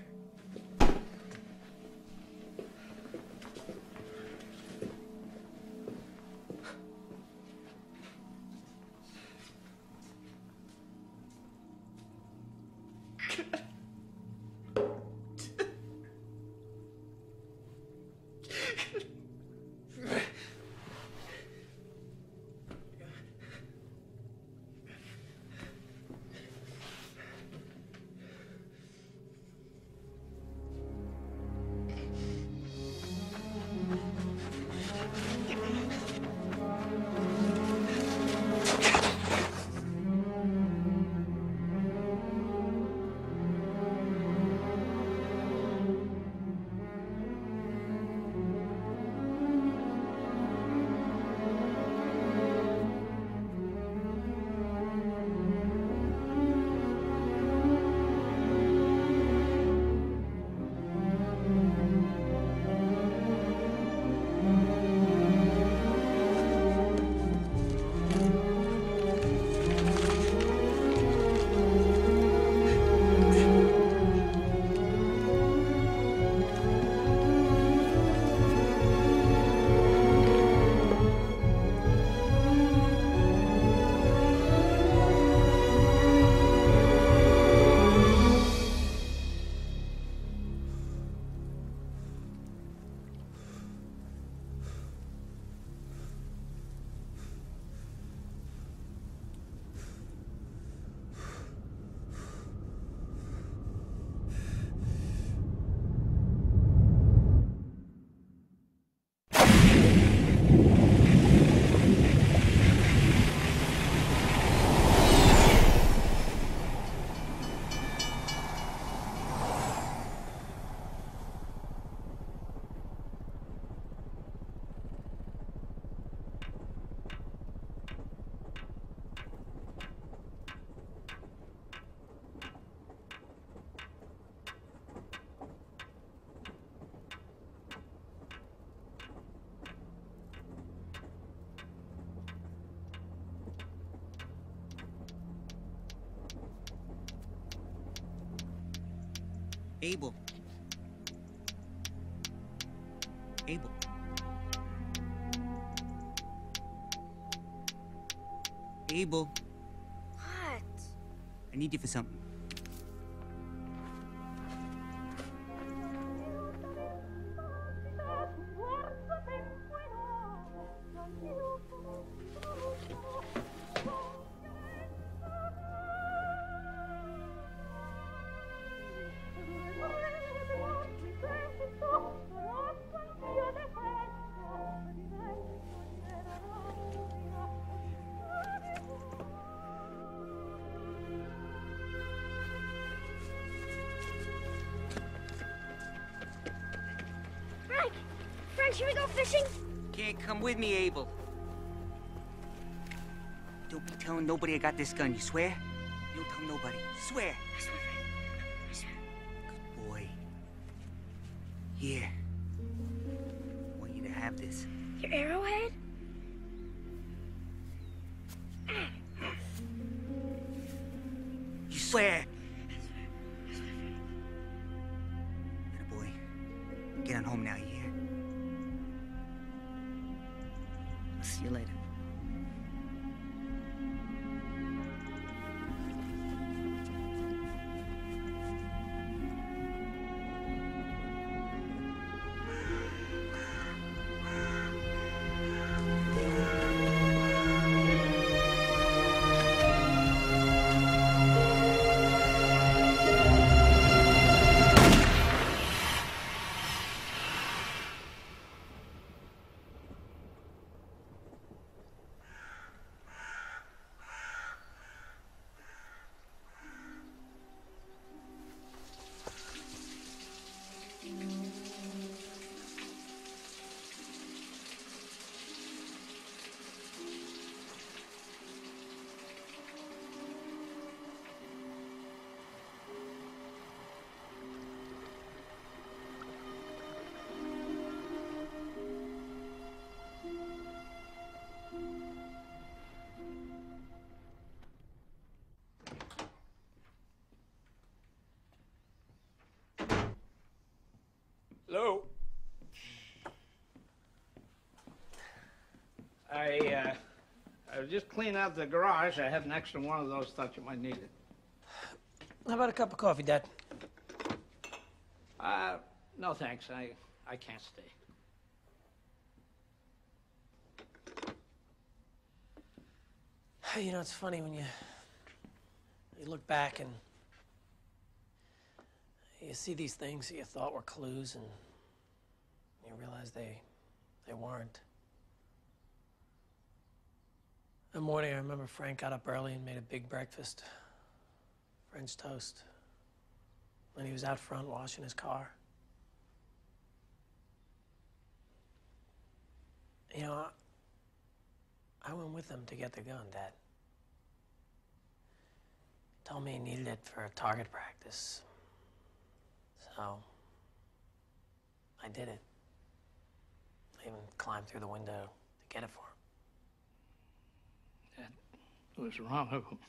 Abel. Abel. Abel. What? I need you for something. should we go fishing? Can't come with me, Abel. Don't be telling nobody I got this gun, you swear? You don't tell nobody. Swear. I swear. I swear. Good boy. Here. I want you to have this. Your arrowhead? You swear? Little boy. Get on home now, you hear? I'll see you later. Hello. I was just cleaning out the garage. I had an extra one of those. Thought you might need it. How about a cup of coffee, Dad? No thanks. I can't stay. You know, it's funny when you look back and you see these things that you thought were clues and you realize they weren't. One morning, I remember Frank got up early and made a big breakfast. French toast. When he was out front washing his car. You know, I went with him to get the gun, Dad. He told me he needed it for target practice. So, I did it. I even climbed through the window to get it for him. What was wrong with him?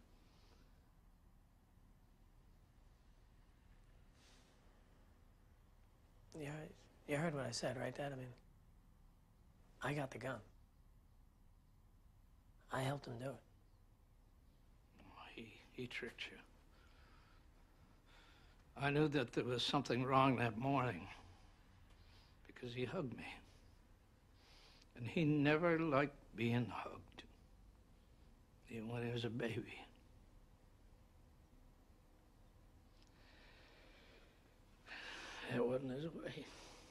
You heard what I said, right, Dad? I mean, I got the gun. I helped him do it. He tricked you. I knew that there was something wrong that morning because he hugged me. And he never liked being hugged, even when he was a baby. It wasn't his way.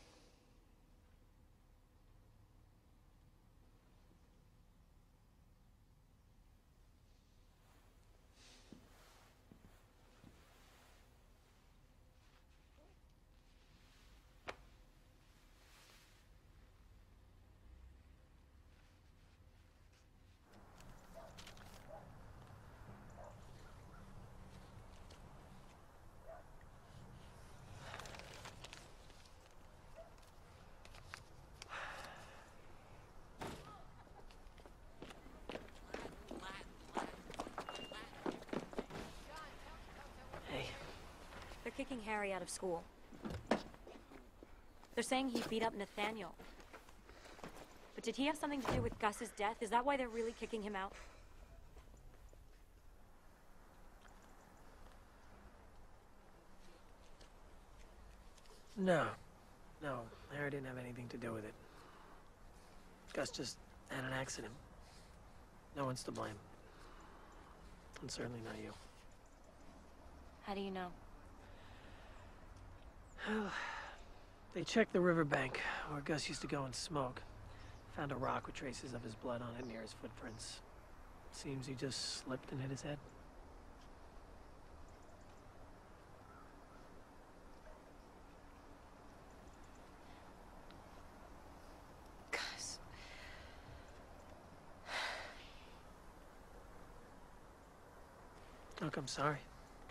They're kicking Harry out of school. They're saying he beat up Nathaniel. But did he have something to do with Gus's death? Is that why they're really kicking him out? No. No, Harry didn't have anything to do with it. Gus just had an accident. No one's to blame. And certainly not you. How do you know? Well, they checked the riverbank where Gus used to go and smoke. Found a rock with traces of his blood on it near his footprints. Seems he just slipped and hit his head. Look, I'm sorry.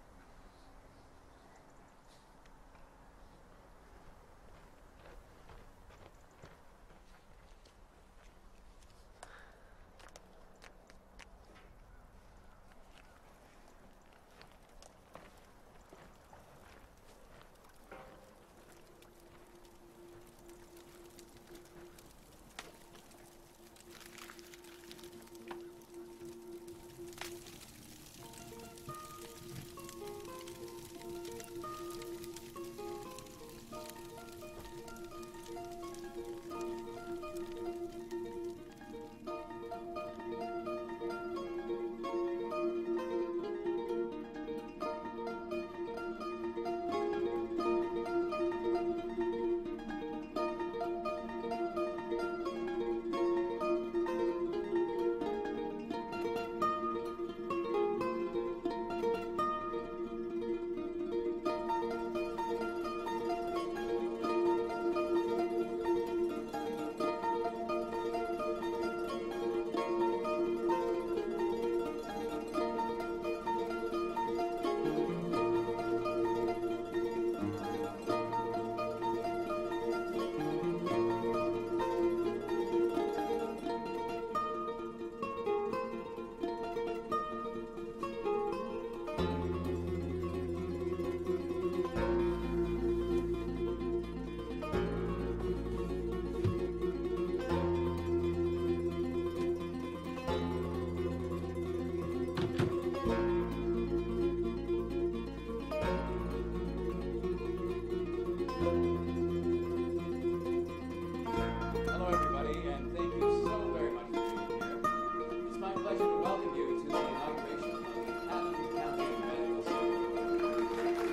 Hello, everybody, and thank you so very much for being here. It's my pleasure to welcome you to the inauguration of the Carlin County Medical Center.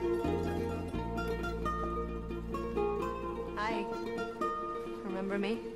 Hi. Remember me?